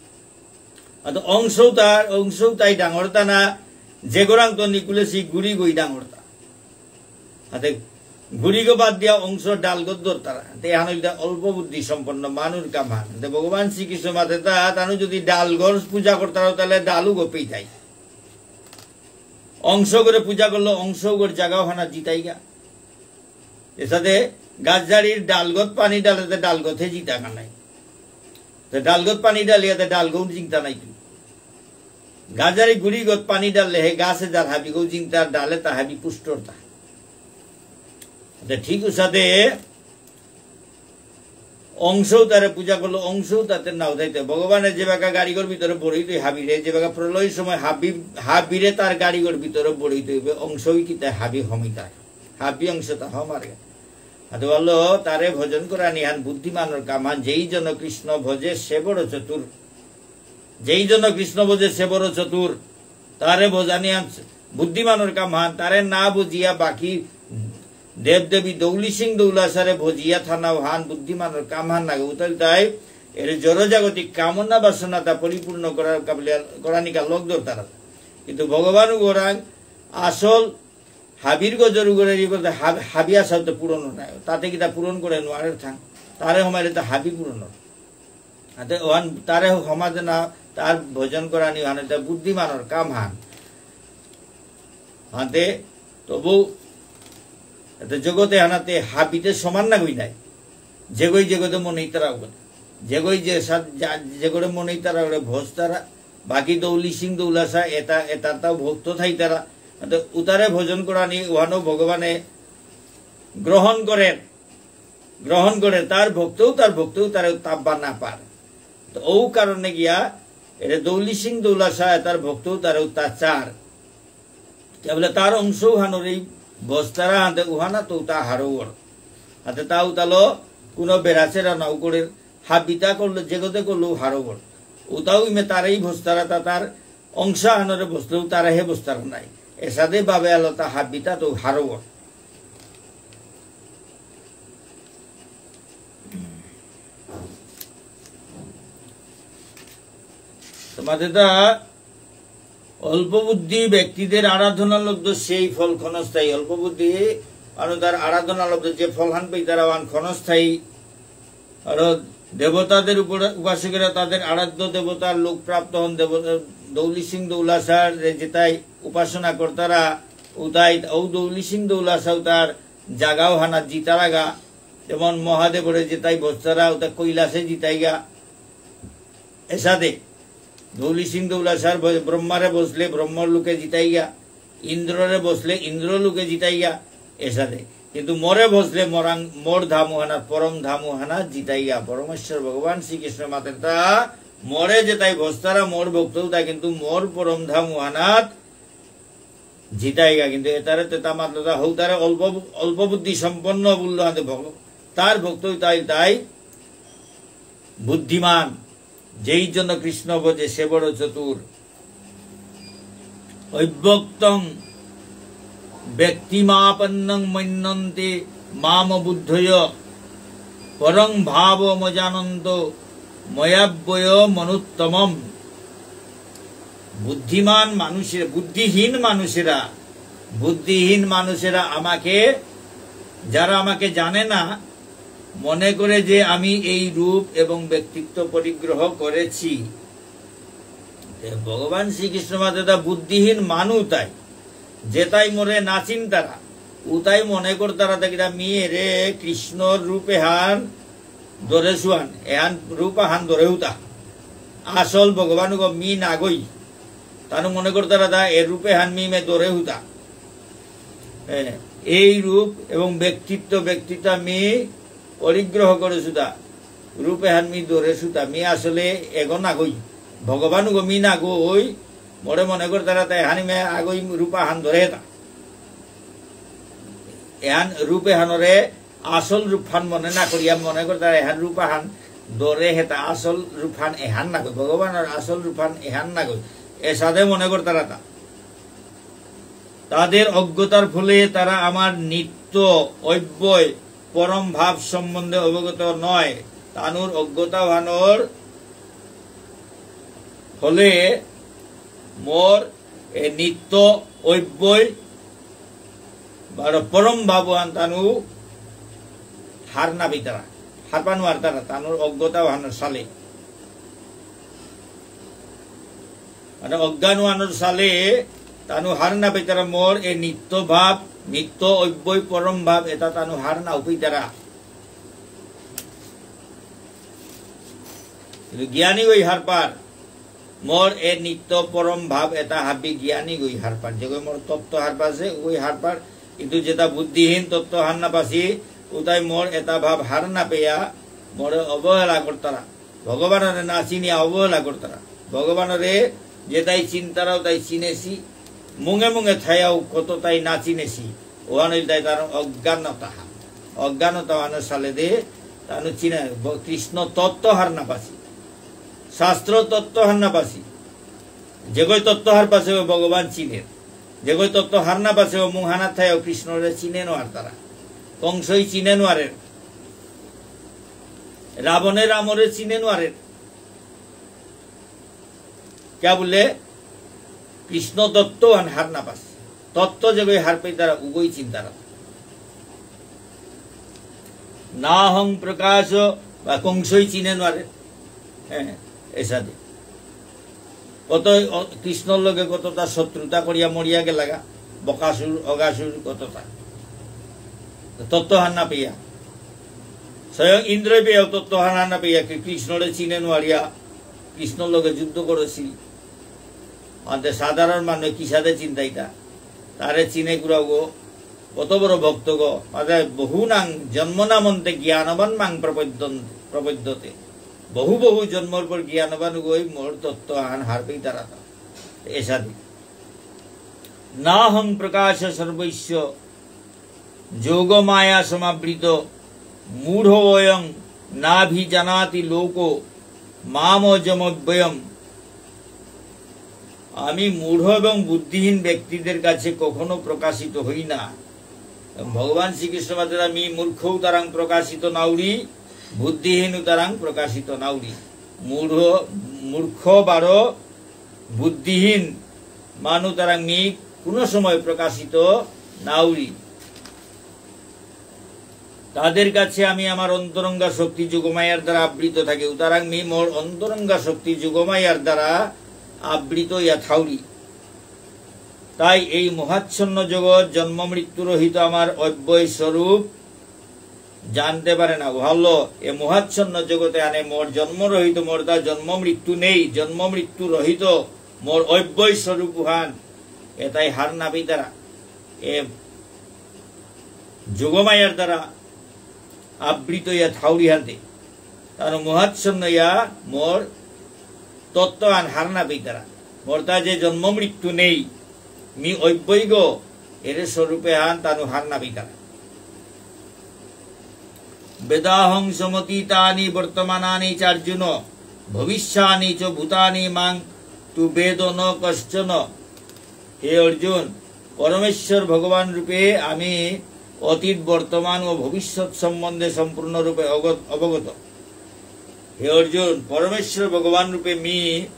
অংশও তাই ডাঙরতা না যে গোরাং তো নিকুলে সি গুড়ি গই ডাঙরতা হাতে ঘুরিগো বাদ দিয়া অংশ ডালগত তারা অল্প বুদ্ধি সম্পন্ন মানুর কামান ভগবান শ্রীকৃষ্ণ মাতে তানু যদি ডালগর পূজা করতার তাহলে ডালু গোপেই তাই অংশ করে পূজা করলো অংশ করে জায়গাও হানা জিতাই গা এর সাথে গাছ জাড়ির ডালগত পানি ডালে ডালগতে জিতা কানাই ডালগত পানি ডালিয়াতে ডালগৌ জিংতা নাই গাজারি গুড়িগত পানি ডাললে হে গাছে যার হাবি গো চিন্তার ডালে তা হাবি পুষ্টরতা ঠিক সাথে অংশও তারে পূজা করলো অংশও তাতে নাও যাইতে ভগবানের যে বাঁকা গাড়িঘর ভিতরে বড়িত হাবিরে যে বাঁকা প্রলয়ের সময় হাবিরে তার গাড়িঘর ভিতরে বড়িত হইবে অংশই কি তাই হাবি হমিতায় হাবি অংশ তা হমারে ಅದು ಅಲ್ಲೋ ತಾರೆ ಭಜನ್ করা নিহান বুদ্ধিমানের কামান যেই জন কৃষ্ণ ভজে সে বড় চতুর যেই জন কৃষ্ণ ভজে সে বড় চতুর তারে ভজানিয়ান বুদ্ধিমানের কামান তারে না বুঝিয়া বাকি দেব দেবী দৌলি সিং দৌলাসারে ভজিয়া থানাও হান বুদ্ধিমানের কামান না উতাল তাই এর জড়জাগতিক কামনা বাসনা তা পরিপূর্ণ করার করানিকা লোক দর তারা কিন্তু ভগবান গোরাং আসল হাবির গজর করে হাবি আসাও তো পূরণ নাই তাতে কি তা পূরণ করে নোয়ারের থাং তারে হমারে তা হাবি পূরণ ওহান তারে সমাজে না তার ভোজন করা নি হানে তা বুদ্ধিমানের কাম হান হাতে তবু জগতে হানাতে হাবিতে সমান না গই নাই যেগই জগতে মনেই তারা যেগই যেগরে মনেই তারা ভোজ তারা বাকি দৌলি সিং দৌলাসা এটা তাও ভক্ত থাই তারা উতারে ভোজন করা নি ওহানো ভগবানে গ্রহণ করে তার ভক্তও তার তাপবা না পার তো ও কারণে গিয়া এটা দৌলি সিং দৌলাসা তার ভক্তও তার অত্যাচার বলে তার অংশ হানোর এই বস্তারা হাতে উহানা তো তা হারোর হাতে তা উতালো কোনো বেড়াচেরা নাও করে হাবিতা করলো জেগতে করলো হারোর উতাও ইমে তার এই বস্তারা তার অংশ হানোরে বসলেও তারা হে বস্তারা নাই এসাদে বাবে আলোতা হাবিতা তো হারোর তোমাদের তা অল্প বুদ্ধি ব্যক্তিদের আরাধনা লব্ধ সেই ফল ক্ষণস্থায়ী অল্প বুদ্ধি আর তার আরাধনা লব্ধ যে ফল হান পাই তারা ক্ষণস্থায়ী আর দেবতাদের উপর উপাসকেরা তাদের আরাধ্য দেবতার লোক প্রাপ্ত হন দৌলি সিং দৌলাসার যেটাই উপাসনা কর্তারা উতাই ও দৌলি সিং দৌলাসাও তার জাগাও হানা জিতারাগা যেমন মহাদেবরে যেটাই বস্তারা ওটা কৈলাসে জিতাইগা এসাদে দৌলি সিং দৌলাসার ব্রহ্মারে বসলে ব্রহ্মর লোকে জিতাইগা ইন্দ্ররে বসলে ইন্দ্র লোকে জিতাইগা এসাদে কিন্তু মরে বসলে মোর ধামুহানা পরম ধামুহানা জিতাইগা পরমেশ্বর ভগবান শ্রীকৃষ্ণ মাতের তা মরে যেটাই বস্তারা মোর ভক্ত তা কিন্তু মোর পরম ধামুহানাত জিতাইগা কিন্তু এটারে তেতা মাত্র হৌ তারে অল্প বুদ্ধি সম্পন্ন বললো হাতে তার ভক্ত তাই বুদ্ধিমান যেই জন্য কৃষ্ণ বোঝে সে বড় চতুর অব্যক্তং ব্যক্তিমাপন্নং মন্যন্তে মাম বুদ্ধয় পরং ভাব মজানন্ত ময়াব্যয় মনুত্তমম বুদ্ধিমান মানুষের বুদ্ধিহীন মানুষেরা আমাকে যারা আমাকে জানে না মনে করে যে আমি এই রূপ এবং ব্যক্তিত্ব পরিগ্রহ করেছি ভগবান শ্রীকৃষ্ণ মাতা বুদ্ধিহীন মানুষ তাই যেটাই মরে নাচিন তারা উতাই মনে কর তারা দেখিরা মেয়ে রে কৃষ্ণর রূপে হান ধরে শুয়ান এহান রূপা হান ধরে উতা আসল ভগবান মি নাগই তানু মনে কর তারা এর রূপে হান মি মে ধরে উতা এই রূপ এবং ব্যক্তিত্ব মি পরিগ্রহ করে সুতা রূপে হান মি ধরে সুতা মি আসলে এগো নাগই ভগবান গো মি নাগই মোরে মনে কর তারা তাই হানি মে আগই রূপা হান ধরে তা এহান রূপে হানরে আসল রূপ হান মনে না করিয়া মনে কর তারা এহান রূপা হান ধরে হেতা আসল রূপ হান এহান নাগই ভগবানের আসল রূপ হান এহান নাগই এ সাধে মনে কর তারা তা তাদের অজ্ঞতার ফলে তারা আমার নিত্য অব্যয় পরম ভাব সম্বন্ধে অবগত নয় তানুর অজ্ঞতা ভানোর ফলে মোর এ নিত্য অব্যয় পরম ভাবান তানু হার নাবি তারা হার পানু আর তারা তানুর অজ্ঞতা ভানোর সালে মানে অজ্ঞান আনোর সালে তানু হার নাবি তারা মোর এ নিত্য ভাব নিত্য অব্যয় পরম ভাব এটা তানু হার না উপই তারা জ্ঞানী ওই হার পার মোর এ নিত্য পরম ভাব এটা হাবি জ্ঞানী গই হারপার যে মোর তত্ত্ব হার পাছে ওই হারপার কিন্তু যেটা বুদ্ধিহীন তত্ত্ব হার না পাছি ওটাই মোর এটা ভাব হার না পেয়া মোর অবহেলা করতারা ভগবানের না চিনিয়া অবহেলা করতারা ভগবানরে যেটাই চিন্তারাও তাই চিনেছি মুঙে মুঙে থায়াও কত তাই না চিনেছি ওহান তাই তার অজ্ঞানতা সালে দে তার চিনে কৃষ্ণ তত্ত্ব হার না পাছি শাস্ত্র তত্ত্ব হার না পাছি যেগই তত্ত্ব হার পাশে ভগবান চিনেন যেগই তত্ত্ব হার না পাশে মুখ হানা থায় কৃষ্ণরে চিনে নোয়ার তারা কংসই চিনে নোয়ারে রাবণের রামরে চিনে নোয়ারে क्या बोले কৃষ্ণ তত্ত্ব হার না পাস তত্ত্ব যেগই হার পাই তারা উগই চিন্তারা না হং প্রকাশ বা কংসই চিনে নোয়ারে হ্যাঁ এসা দে কত কৃষ্ণর লগে কতটা শত্রুতা করিয়া মরিয়া গেলাগা বকাসুর অগাসুর কতটা তত্ত্ব হার না পেয়া স্বয়ং ইন্দ্র পেয়াও তত্ত্ব হার না পেয়া কৃষ্ণরে চিনে নোয়ারিয়া কৃষ্ণর লগে যুদ্ধ করেছিল আমাদের সাধারণ মানুষ কি সাথে চিন্তাইতা তারে চিনে গুড়াগো কত বড় ভক্ত গো মাঝে বহু নাং জন্ম নামন্তে জ্ঞানবান মাং প্রপদ্যতে বহু বহু জন্মর পর জ্ঞানবান গই মোর তত্ত্ব হার পেই তারা এসাদি না হং প্রকাশ সর্বস্ব যোগ মায়া সমাবৃত মূঢ় অয়ং নাভিজানাতি লোক মামজমব্যয়ম আমি মূঢ় এবং বুদ্ধিহীন ব্যক্তিদের কাছে কখনো প্রকাশিত হই না ভগবান শ্রীকৃষ্ণ মাত্রা আমি মূর্খ তারাং প্রকাশিত নাউরি বুদ্ধিহীন তারাং প্রকাশিত নাউরি মূর্খ বারো বুদ্ধিহীন মানু তারাং মি কোনো সময় প্রকাশিত নাউরি তাদের কাছে আমি আমার অন্তরঙ্গা শক্তি যোগমায়ার দ্বারা আবৃত থাকি উতারাং মি মোর অন্তরঙ্গা শক্তি যোগমায়ার দ্বারা আবৃত ইয়া থাউরি তাই এই মহাচ্ছন্ন জগৎ জন্ম মৃত্যু রহিত আমার অব্যয় স্বরূপ জানতে পারে না ভালো এ মহাচ্ছন্ন জগতে আনে মোর জন্ম রহিত মোর তা জন্ম মৃত্যু নেই জন্ম মৃত্যু রহিত মোর অব্যয় স্বরূপ হান এটাই হার নাবি তারা এ যোগমায়ার দ্বারা আবৃত ইয়া থাউরি হাতে তার মহাচ্ছন্ন ইয়া মোর তত্ত্ব আন হার নাবি তারা মোর তা যে জন্ম মৃত্যু নেই মি অব্যয় এর স্বরূপে আন তানু হার নাবি তারা বেদাহং সমতীতানি বর্তমানানি চার্জুন ভবিষ্যানি চ ভূতানি মাং তু বেদ ন কশ্চন হে অর্জুন পরমেশ্বর ভগবান রূপে আমি অতীত বর্তমান ও ভবিষ্যৎ সম্বন্ধে সম্পূর্ণরূপে অবগত হে অর্জুন পরমেশ্বর ভগবান রূপে মি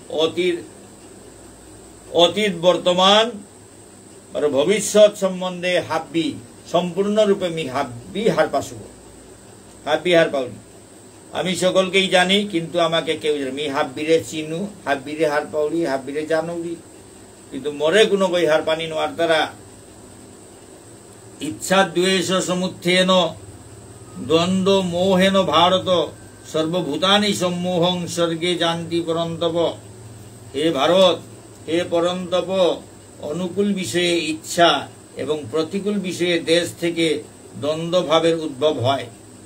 অতীত বর্তমান আর ভবিষ্যৎ সম্বন্ধে হাব্বি সম্পূর্ণরূপে মি হাব্বি হার পাশুব হাব্বি হার পাউনি আমি সকলকেই জানি কিন্তু আমাকে কেউ জানে মি হাব্বিরে চিনু হাব্বিরে হার পাউরি হাব্বিরে জানুরি কিন্তু মরে কোনো বই হার পানি নোয়ার তারা ইচ্ছা দ্বেষ সমুত্থেন দ্বন্দ্ব মোহেন ভারত সর্বভূতানি সম্মোহং স্বর্গে জানতি পরন্তপ হে ভারত হে পরন্তপ অনুকূল বিষয়ে ইচ্ছা এবং প্রতিকূল বিষয়ে দেশ থেকে দ্বন্দ্ব ভাবের উদ্ভব হয়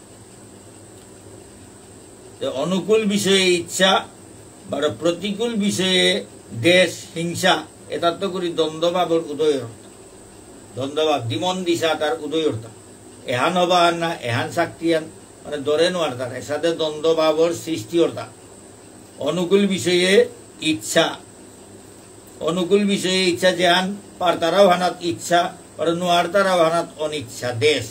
অনুকূল বিষয়ে ইচ্ছা বা প্রতিকূল বিষয়ে দেশ হিংসা এটা তো করি দ্বন্দ্বভাবের উদয় দ্বন্দ্বভাব দিমন দিশা তার উদয় এহান হবা না এহান শক্তিয়ান মানে দরে নোয়ার তার এর সাথে দ্বন্দ্বভাবের সৃষ্টি অর্থা অনুকূল বিষয়ে ইচ্ছা অনুকূল বিষয়ে ইচ্ছা যেহান পার তারাও হানাত ইচ্ছা আর নোয়ার তারাও হানাত অনিচ্ছা দেশ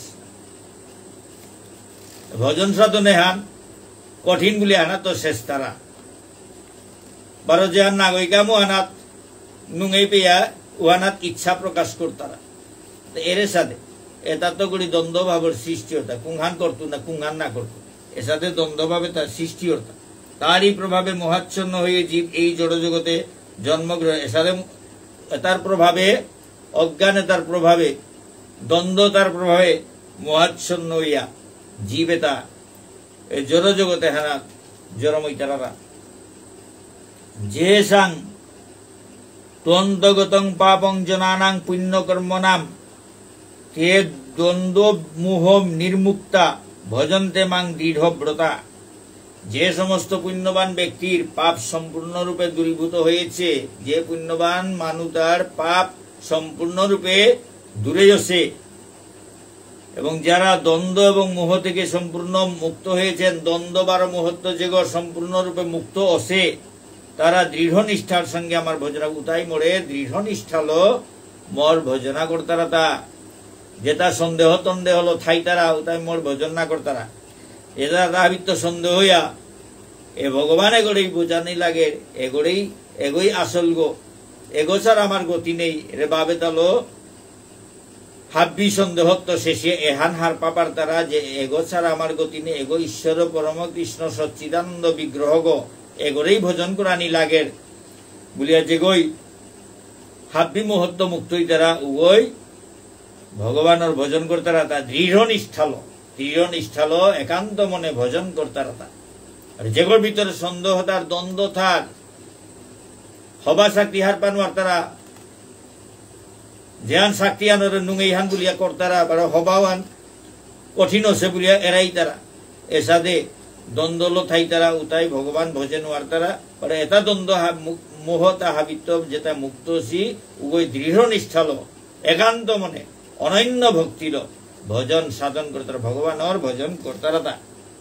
ভজন সাধনে হান কঠিন গুলি হানাত তো শেষ তারা বারো যেহান নাগরিকামো হানাত নুঙেই পেয়া উহানাত ইচ্ছা প্রকাশ করতারা এর সাথে এটা তো করি দ্বন্দ্বভাবের সৃষ্টি হতা কুংহান করতো না কুংহান না করতো এর সাথে দ্বন্দ্বভাবে তার সৃষ্টি হতা তারই প্রভাবে মহাচ্ছন্ন হয়ে জীব এই জড়জগতে জন্মগ্রহণ এর সাথে তার প্রভাবে অজ্ঞানতার প্রভাবে দ্বন্দ্বতার প্রভাবে মহাচ্ছন্ন হইয়া জীব এটা এই জড়জগতে হানা জড়মৈতারা যেসাং দ্বন্দ্বগতং পাপং জনানাং পুণ্যকর্মনাম তে দ্বন্দ্ব মোহ নির্মুক্তা ভজন্তে মাং দৃঢ়ব্রতা। যে সমস্ত পুণ্যবান ব্যক্তির পাপ সম্পূর্ণরূপে দূরীভূত হয়েছে, যে পুণ্যবান মানুষ তার পাপ সম্পূর্ণরূপে দূরে গেছে, এবং যারা দ্বন্দ্ব এবং মোহ থেকে সম্পূর্ণ মুক্ত হয়েছেন, দ্বন্দ্ব বার মোহত্ব যেগো সম্পূর্ণরূপে মুক্ত আছে, তারা দৃঢ় নিষ্ঠার সঙ্গে আমার ভজনা উতাই মোড়ে দৃঢ় নিষ্ঠাল মোর ভজনা করতারা। তা যেটা সন্দেহ তন্দেহ হলো থাই তারা উতাই মোর ভজন না করতারা। এটা তাহাবিত্ত সন্দেহ হইয়া এ ভগবান এগোড়েই বোঝানি লাগে, এগোই আসল গো, এগো ছাড়া আমার গতি নেই রে বাবে তালো হাব্বি সন্দেহত্ব শেষে এহান হার পাপার তারা যে এগো ছাড়া আমার গতি নেই, এগো ঈশ্বর পরম কৃষ্ণ সচ্চিদানন্দ বিগ্রহ গো, এগোরেই ভজন করানি লাগের বলিয়া যেগই হাব্বি মুহূর্ত মুক্তই তারা উগই ভগবানের ভজন করতারা। তা দৃঢ় নিষ্ঠাল একান্ত মনে ভজন করতারা। তা আর যেগোর ভিতরে সন্দেহ তার দ্বন্দ্ব থাক হবা শক্তি হার পানোয়ার তারা যেহান শক্তি আনোর নুঙ্গই হান বলিয়া করতারা, হবাওয়ান কঠিন হচ্ছে বলিয়া এরাই তারা এসাদে দ্বন্দ্ব থাই তারা উতাই ভগবান ভজন হওয়ার তারা এটা দ্বন্দ্ব মোহ তাহাবিত্ব যেটা মুক্ত সি উগই দৃঢ় নিষ্ঠাল একান্ত মনে অনন্য ভক্তির ভজন সাধন করতারা, ভগবানের ভজন করতারা। তা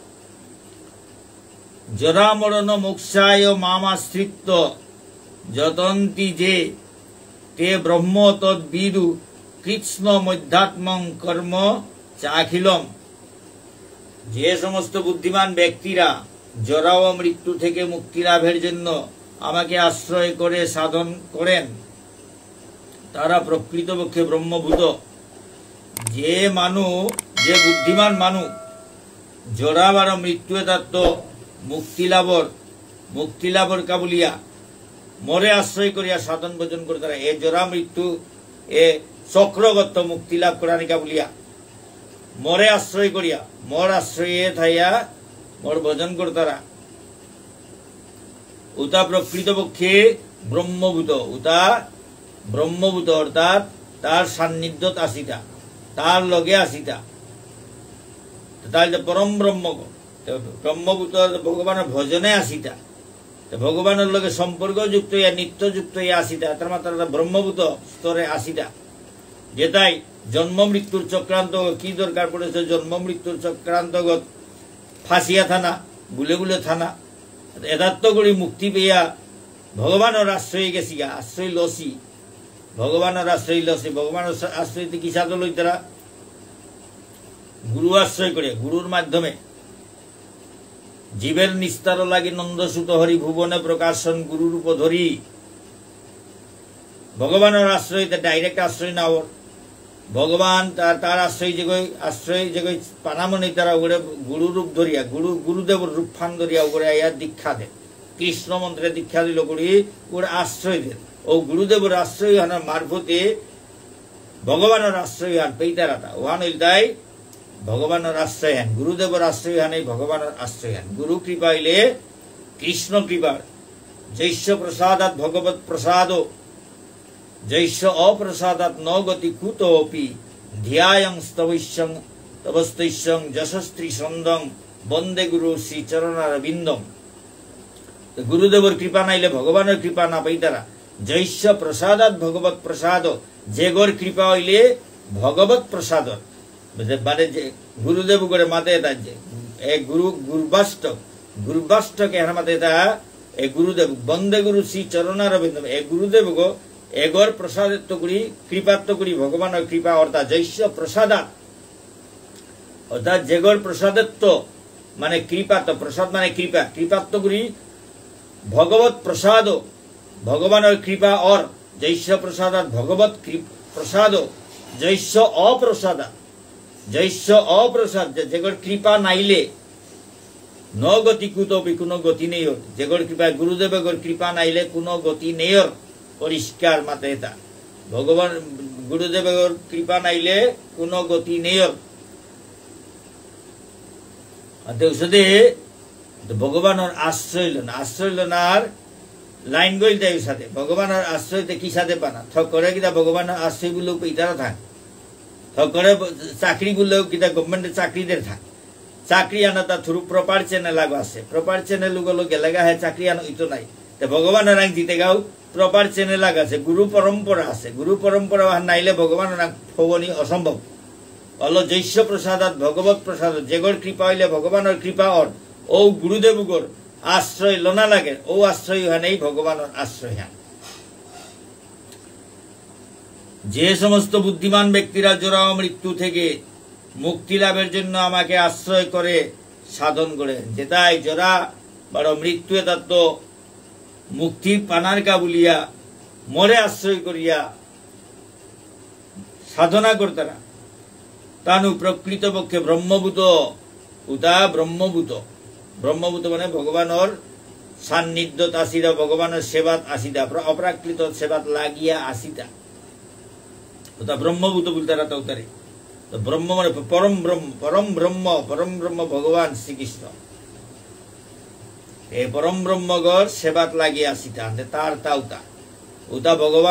জরা মরণ মোক্ষায় মামাশ্রিত্ব যতন্তি যে তে ব্রহ্ম তদ্বিদু কৃষ্ণ মধ্যাত্মং কর্ম চাখিলম। যে সমস্ত বুদ্ধিমান ব্যক্তিরা জরা ও মৃত্যু থেকে মুক্তি লাভের জন্য আমাকে আশ্রয় করে সাধন করেন, তারা প্রকৃতপক্ষে ব্রহ্মভূত। যে বুদ্ধিমান মানুষ জরা বার মৃত্যু তত্ত্ব মুক্তি লাভর কাবুলিয়া মরে আশ্রয় করিয়া সাধন ভোজন করে তারা এ জরা মৃত্যু এ চক্রগত মুক্তি লাভ করানিকা বলিয়া মরে আশ্রয় করিয়া মোর আশ্রয়ে থাইয়া মোর ভজন করতারা। উতা প্রকৃতপক্ষে ব্রহ্মভূত অর্থাৎ তার সান্নিধ্যত আসিতা, তার লগে আসিতা, তার পরম ব্রহ্মভূত ভগবানের ভজনে আসিতা, ভগবানের লগে সম্পর্কযুক্ত ইয়া নিত্যযুক্ত ইয়া আসিতা, তার মাত্রা ব্রহ্মভূত স্তরে আসিতা। যেটাই জন্ম মৃত্যুর চক্রান্ত কি দরকার পড়েছে, জন্ম মৃত্যুর চক্রান্তগত ফাঁসিয়া থানা গুলে থানা এদাত্ত করে মুক্তি পেয়া ভগবানের আশ্রয় গেছি, আশ্রয় লসি ভগবানের আশ্রয় লসি। ভগবানের আশ্রয় কি সাধন লই তারা গুরু আশ্রয় করে, গুরুর মাধ্যমে জীবের নিস্তার লাগি নন্দসুত হরি ভুবনে প্রকাশন গুরু রূপ ধরি। ভগবানের আশ্রয় ডাইরেক্ট আশ্রয় না ওর, ভগবান তার আশ্রয় যে পানামনি তারা ওরে গুরু রূপ ধরিয়া গুরুদেবর রূপফান ধরিয়া ওরে আয়া দীক্ষা দেন, কৃষ্ণ মন্ত্রে দীক্ষা দিল করি ওরে আশ্রয় দেন। ও গুরুদেবর আশ্রয় হানার মারফতে ভগবানের আশ্রয় হান পেইতারাটা ওহান হইল তাই ভগবানের আশ্রয় হান, গুরুদেবর আশ্রয় হান, এই ভগবানের আশ্রয় হান। গুরু কৃপা হইলে কৃষ্ণ কৃপার জৈষ্য প্রসাদাত ভগবত প্রসাদ, জৈষ্য অপ্রসাদাত ন গতি কুত অপি ধ্যায়ং তবস্তৈষ্যং যশস্ত্রী সন্দং বন্দে গুরু শ্রী চরণারবিন্দম। গুরুদেবর কৃপা নাইলে ভগবানের কৃপা না পাইতারা। জৈষ্য প্রসাদাত ভগবত প্রসাদ, যে গোর কৃপা হইলে ভগবত প্রসাদ মানে যে গুরুদেব করে মাতে গুরুবাষ্টকে মাতে এ গুরুদেব বন্দে গুরু শ্রী চরণারবিন্দম। এ গুরুদেব গো এগর প্রসাদত্ব করি কৃপাত্ব করি ভগবানের কৃপা অর্থাৎ জৈষ্য প্রসাদাত, অর্থাৎ যেগর প্রসাদত্ব মানে কৃপাত্ব, প্রসাদ মানে কৃপা, কৃপাত্ব করি ভগবত প্রসাদ, ভগবানের কৃপা অর জৈষ্য প্রসাদাত ভগবত প্রসাদ, জৈষ্য অপ্রসাদ যেগর কৃপা নাইলে ন গতি কুতপি কোনো গতি নেই ওর, যেগর কৃপা গুরুদেবের কৃপা নাইলে কোনো গতি নেই ওর। পরিষ্কার মাতে এটা ভগবান গুরুদেবের কৃপা নাইলে কোনো গতি নেই ওর। ভগবানের আশ্রয় লন আর লাইন গইল দেয় সাথে ভগবানের আশ্রয়তে কি সাথে পানা থক করে কিনা ভগবানের আশ্রয়গুলো ইতারা থাক থক করে চাকরিগুলো কিনা গভর্নমেন্টের চাকরিদের থাক চাকরি আনা তা থ্রু প্রপার চ্যানেল আগো আছে প্রপার চ্যানেল গুলো গেলেগা হ্যাঁ চাকরি আনো ইতো নাই তো ভগবানের রাং জিতে গাও প্রপার চ্যানেল আগ আছে গুরু পরম্পরা নাইলে ভগবানের রাং হবনি অসম্ভব অল জৈশ্য প্রসাদাত ভগবত প্রসাদ যেগর কৃপা হইলে ভগবানের কৃপা অর ও গুরুদেবগর আশ্রয় লোনা লাগে ও আশ্রয় হানেই ভগবানের আশ্রয় হান যে সমস্ত বুদ্ধিমান ব্যক্তিরা জোড়াও মৃত্যু থেকে মুক্তি লাভের জন্য আমাকে আশ্রয় করে সাধন করে যেটাই জোড়া বড় মৃত্যু তত্ত্ব মুক্তি পানার কা বলিয়া মরে আশ্রয় করিয়া সাধনা করতারা তানু প্রকৃতপক্ষে ব্রহ্মভূত উতা ব্রহ্মভূত মানে ভগবানের সান্নিধ্যত আসিদা ভগবানের সেবাত আসিদা অপ্রাকৃত সেবাত লাগিয়া আসিদা ওটা ব্রহ্মভূত বলতারা তো উতারে তো ব্রহ্ম মানে পরম ব্রহ্ম ভগবান শ্রীকৃষ্ণ এই পরম ব্রহ্মগর সেবাত লাগিয়া আসিতা তার তাউতা উতা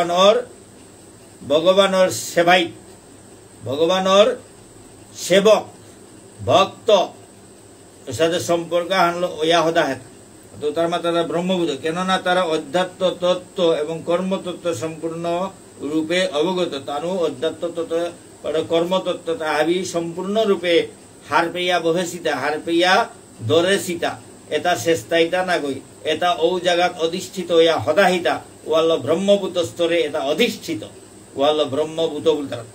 ভগবানের সেবাই ভগবানের সেবক ভক্ত এর সাথে সম্পর্ক আনলো ওয়া হদা হেতা তো তার মা তারা ব্রহ্মভূত কেননা তারা অধ্যাত্ম তত্ত্ব এবং কর্মতত্ত্ব সম্পূর্ণ রূপে অবগত তানু অধ্যাত্ম তত্ত্ব কর্মতত্ত্ব তাহাবি সম্পূর্ণ রূপে হার পেয়া বহেসিতা হার পেয়া দরে সীতা এটা শেষতাইতা না গই এটা ও জায়গাত অধিষ্ঠিত ইয়া হদাহিতা ওয়াল ব্রহ্মভূত স্তরে এটা অধিষ্ঠিত ওয়াল ব্রহ্মভূত বলতারা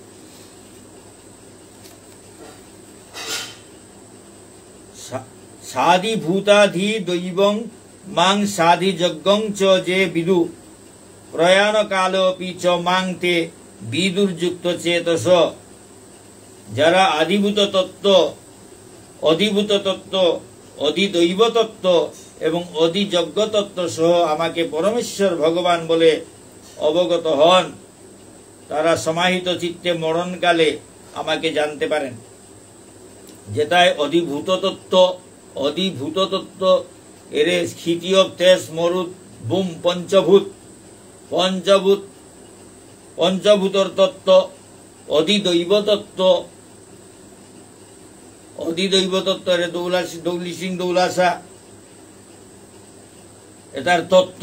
সাধি ভূতাধি দৈবং মাং সাধি যজ্ঞং চ যে বিদু প্রয়াণ কালোপি চ মাং তে বিদুর্যুক্ত চেতস যারা আদিভূত তত্ত্ব অধিভূত তত্ত্ব অধিদৈব তত্ত্ব এবং অধিযজ্ঞ তত্ত্ব সহ আমাকে পরমেশ্বর ভগবান বলে অবগত হন তারা সমাহিত চিত্তে মরণকালে আমাকে জানতে পারেন যেটায় অধিভূত তত্ত্ব এরে ক্ষিতীয় তেজ মরুত বুম পঞ্চভূতর তত্ত্ব অধিদৈব তত্ত্ব এর দৌলি সিং দৌলাসা এটার তত্ত্ব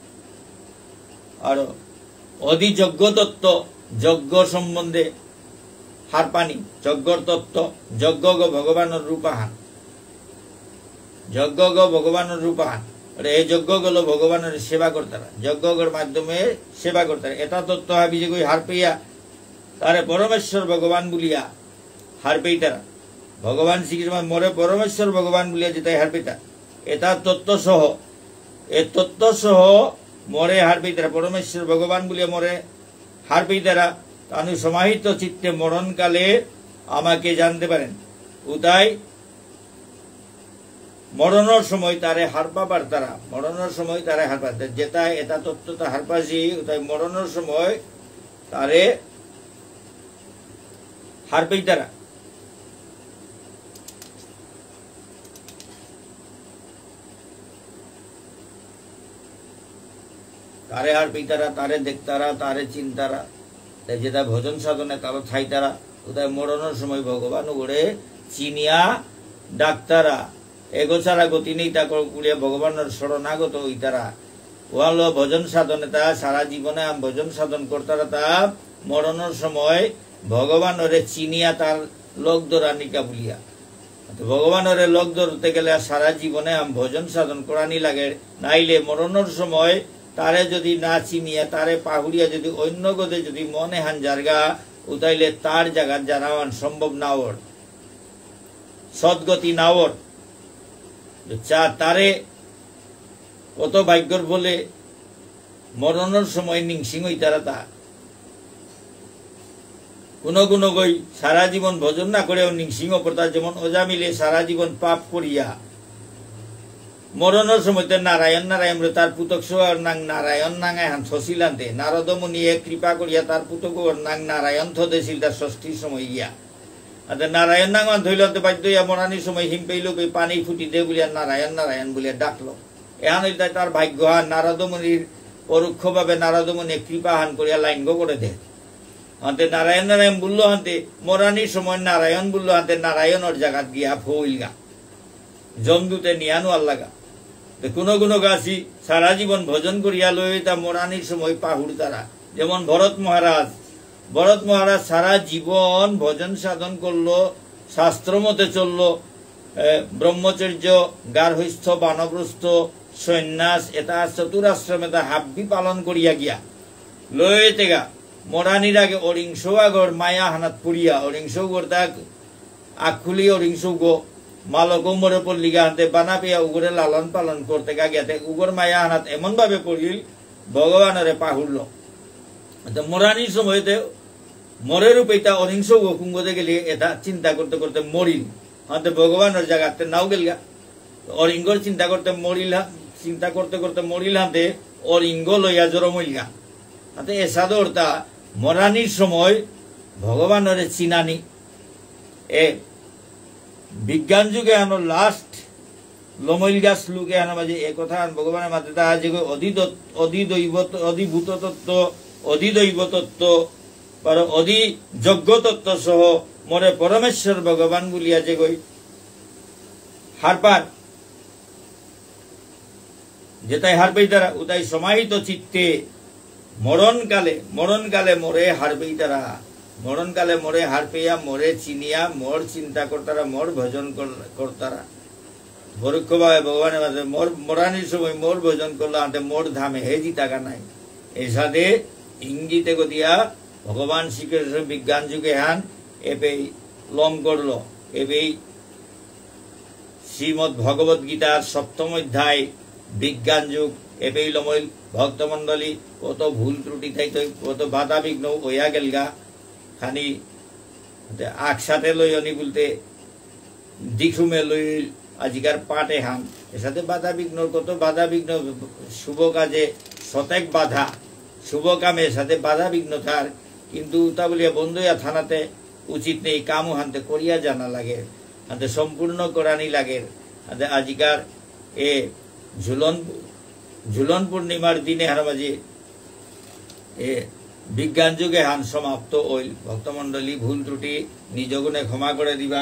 আর অধিযজ্ঞ তত্ত্ব যজ্ঞ সম্বন্ধে হারপানি যজ্ঞর তত্ত্ব যজ্ঞ ভগবানের রূপাহান এই যজ্ঞ গুলো ভগবানের সেবা করতারা যজ্ঞের মাধ্যমে সেবা করতারা এটা তত্ত্ব হাবি যে হার পেয়া তারে পরমেশ্বর ভগবান বলিয়া হার পেইতারা ভগবান শ্রীকৃষ্ণ মরে পরমেশ্বর ভগবান বলিয়া যেটাই হার পেতা এটা তত্ত্ব সহ মরে হার পেইতারা পরমেশ্বর ভগবান বলিয়া মরে হার পেইতারা তানু সমাহিত চিত্তে মরণকালে আমাকে জানতে পারেন উতাই মরণের সময় তারে হারপাবার তারা যেটা এটা তত্ত্বটা হারপাসি উতাই মরণের সময় তারে হারপেই তারা তারে হারপেই তারা তারে দেখতারা তারে চিন্তারা যেটা ভজন সাধনে তারা থাই তারা উদয় মরণের সময় ভগবান গড়ে চিনিয়া ডাক্তারা এগোছাড়া গতি নেই তা কুড়িয়া ভগবানের শরণাগত ওই তারা ওয়াল ভজন সাধনে তা সারা জীবনে ভজন সাধন করতারা তা মরণের সময় ভগবানের চিনিয়া তার লোক দরানিকা বলিয়া ভগবানের লোক ধরতে গেলে সারা জীবনে ভজন সাধন করানি লাগে নাইলে মরণের সময় তারে যদি না চিনিয়া তারে পাহুড়িয়া যদি অন্য গদে যদি মনে হান জায়গা উতাইলে তার জায়গা জানাওয়ান সম্ভব নাওর সদ্গতি নাওর তারে কত ভাগ্যর বলে মরণের সময় নিংসিং হই তারা তা কোন গই সারা জীবন ভজন না করেও নিংসিং অপরতা যেমন ওজা মিলে সারা জীবন পাপ করিয়া মরণের সময় নারায়ণ তার পুতক নাং নারায়ণ নাঙায় হান ছসিলান্তে নারদ মুনিয়ে কৃপা করিয়া তার পুতক নাং নারায়ণ থদেছিল তার ষষ্ঠীর সময় গিয়া নারায়ণ নাঙ্গন ধৈলতে বাধ্য হইয়া মরানির সময় হিম পেইল পানি ফুটি দে বলিয়া নারায়ণ বলিয়া ডাকলো এহান হইতে তার ভাগ্যহান নারদমুনির পরোক্ষভাবে নারদমুনি কৃপাহান করিয়া লাইন করে দেয় হাতে নারায়ণ নারায়ণ বললো হাতে মরানির সময় নারায়ণ বললো হাতে নারায়ণর জায়গাত গিয়া ফইলগা জমদূতে নিয়ানো আল্লাগা কোনো কোনো গাছি সারা জীবন ভজন করিয়া লই তা মরানির সময় পাহুড় তারা যেমন ভরত মহারাজ সারা জীবন ভজন সাধন করলো শাস্ত্র মতে চললো ব্রহ্মচর্য গার্হস্থ বানপ্রস্থ সন্ন্যাস এটা চতুরাশ্রম এটা হাব্বি পালন করিয়া গিয়া লইতে গা মরানির আগে অরিংস আগর মায়া হানাত পুরিয়া অরিংস গর তাক আখুলি অরিংস গো মালক মরে পল্লিগা হাতে বানা পেয়া উগরে লালন পালন করতে গা গিয়াতে উগর মায়া হানাত এমন ভাবে পড়িল ভগবানরে পাহুড়ল মরানির সময়তে মরে রূপেটা অহিংস কুঙ্গতে গেলে এটা চিন্তা করতে করতে মরিল হাতে ভগবানের জায়গাতে নাও গেল গা অরিঙ্গর চিন্তা করতে মরিল হাতে অরিঙ্গ লইয়া জড় মরিলগা হাতে এসাদর তা মরানির সময় ভগবানের চিনানি এ বিজ্ঞান যুগে আনো লাস্ট লমইলগা শ্লোকে আনো মাঝে এ কথা ভগবানের মাঝে তা যে অধিভূত তত্ত্ব অধিদৈব তত্ত্ব অধিযজ্ঞ তত্ত্ব সহ মরে পরমেশ্বর ভগবান বলিয়া যে গই হারপার যেটাই হারবেই তারা উতাই সমাহিত চিত্তে মরণকালে মরে হারবেই তারা মরণকালে মরে হার পেয়া মরে চিনিয়া মোর চিন্তা করতারা মোর ভজন করতারা পরোক্ষভাবে ভগবানের মাঝে মরানির সময় মোর ভজন করলো আনতে মোর ধামে হেজি টাকা নাই এই সাথে ইঙ্গিতে গতিয়া ভগবান শ্রীকৃষ্ণ বিজ্ঞান যুগে হান এবেই লম করলো এবেই শ্রীমদ ভগবত গীতার 7ম অধ্যায় বিজ্ঞান যুগ এবেই লমইল ভক্তমণ্ডলী কত ভুল ত্রুটি থাইত কত বাধা বিঘ্ন হইয়া গেলগা খানি একসাথে লই অনি বলতে দিখুমে লই আজিকার পাটে হান এর সাথে বাধা বিঘ্ন কত বাধা বিঘ্ন শুভ কাজে শতেক বাধা শুভ কামের সাথে বাধা বিঘ্ন থার কিন্তু তা বলিয়া বন্ধুয়া থানাতে উচিত নেই কামও হানতে করিয়া জানা লাগে হাতে সম্পূর্ণ করানি লাগে হাতে আজিকার এ ঝুলন পূর্ণিমার দিনে হার মাঝে এ বিজ্ঞান যুগে হান সমাপ্ত ওই ভক্তমণ্ডলী ভুল ত্রুটি নিজ গুণে ক্ষমা করে দিবা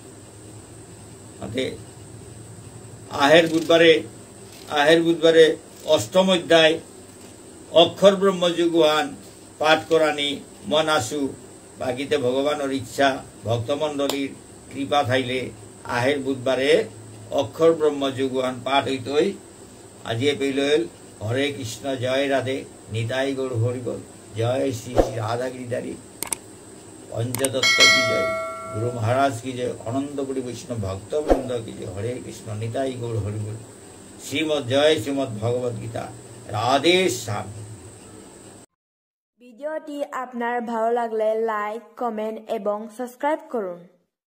হাতে আহের বুধবারে 8ম অধ্যায় অক্ষর ব্রহ্মযুগুহান পাঠ করানি মন আসু বাকিতে ভগবানের ইচ্ছা ভক্তমণ্ডলীর কৃপা থাইলে আহের বুধবারে অক্ষর ব্রহ্মযুগুহান পাঠ হইতই আজিয়ে পেল হরে কৃষ্ণ জয় রাধে নিতাই গৌর হরিবল জয় শ্রী শ্রী রাধা গিরিধারী পঞ্চদত্ত কি জয় গুরু মহারাজ কি জয় অনন্তপুরী বৈষ্ণব ভক্তবৃন্দ কি জয় হরে কৃষ্ণ নিতাই গৌর হরিবল শ্রীমদ ভগবত গীতা রাধে শ্যাম। ভিডিওটি আপনার ভালো লাগলে লাইক কমেন্ট এবং সাবস্ক্রাইব করুন।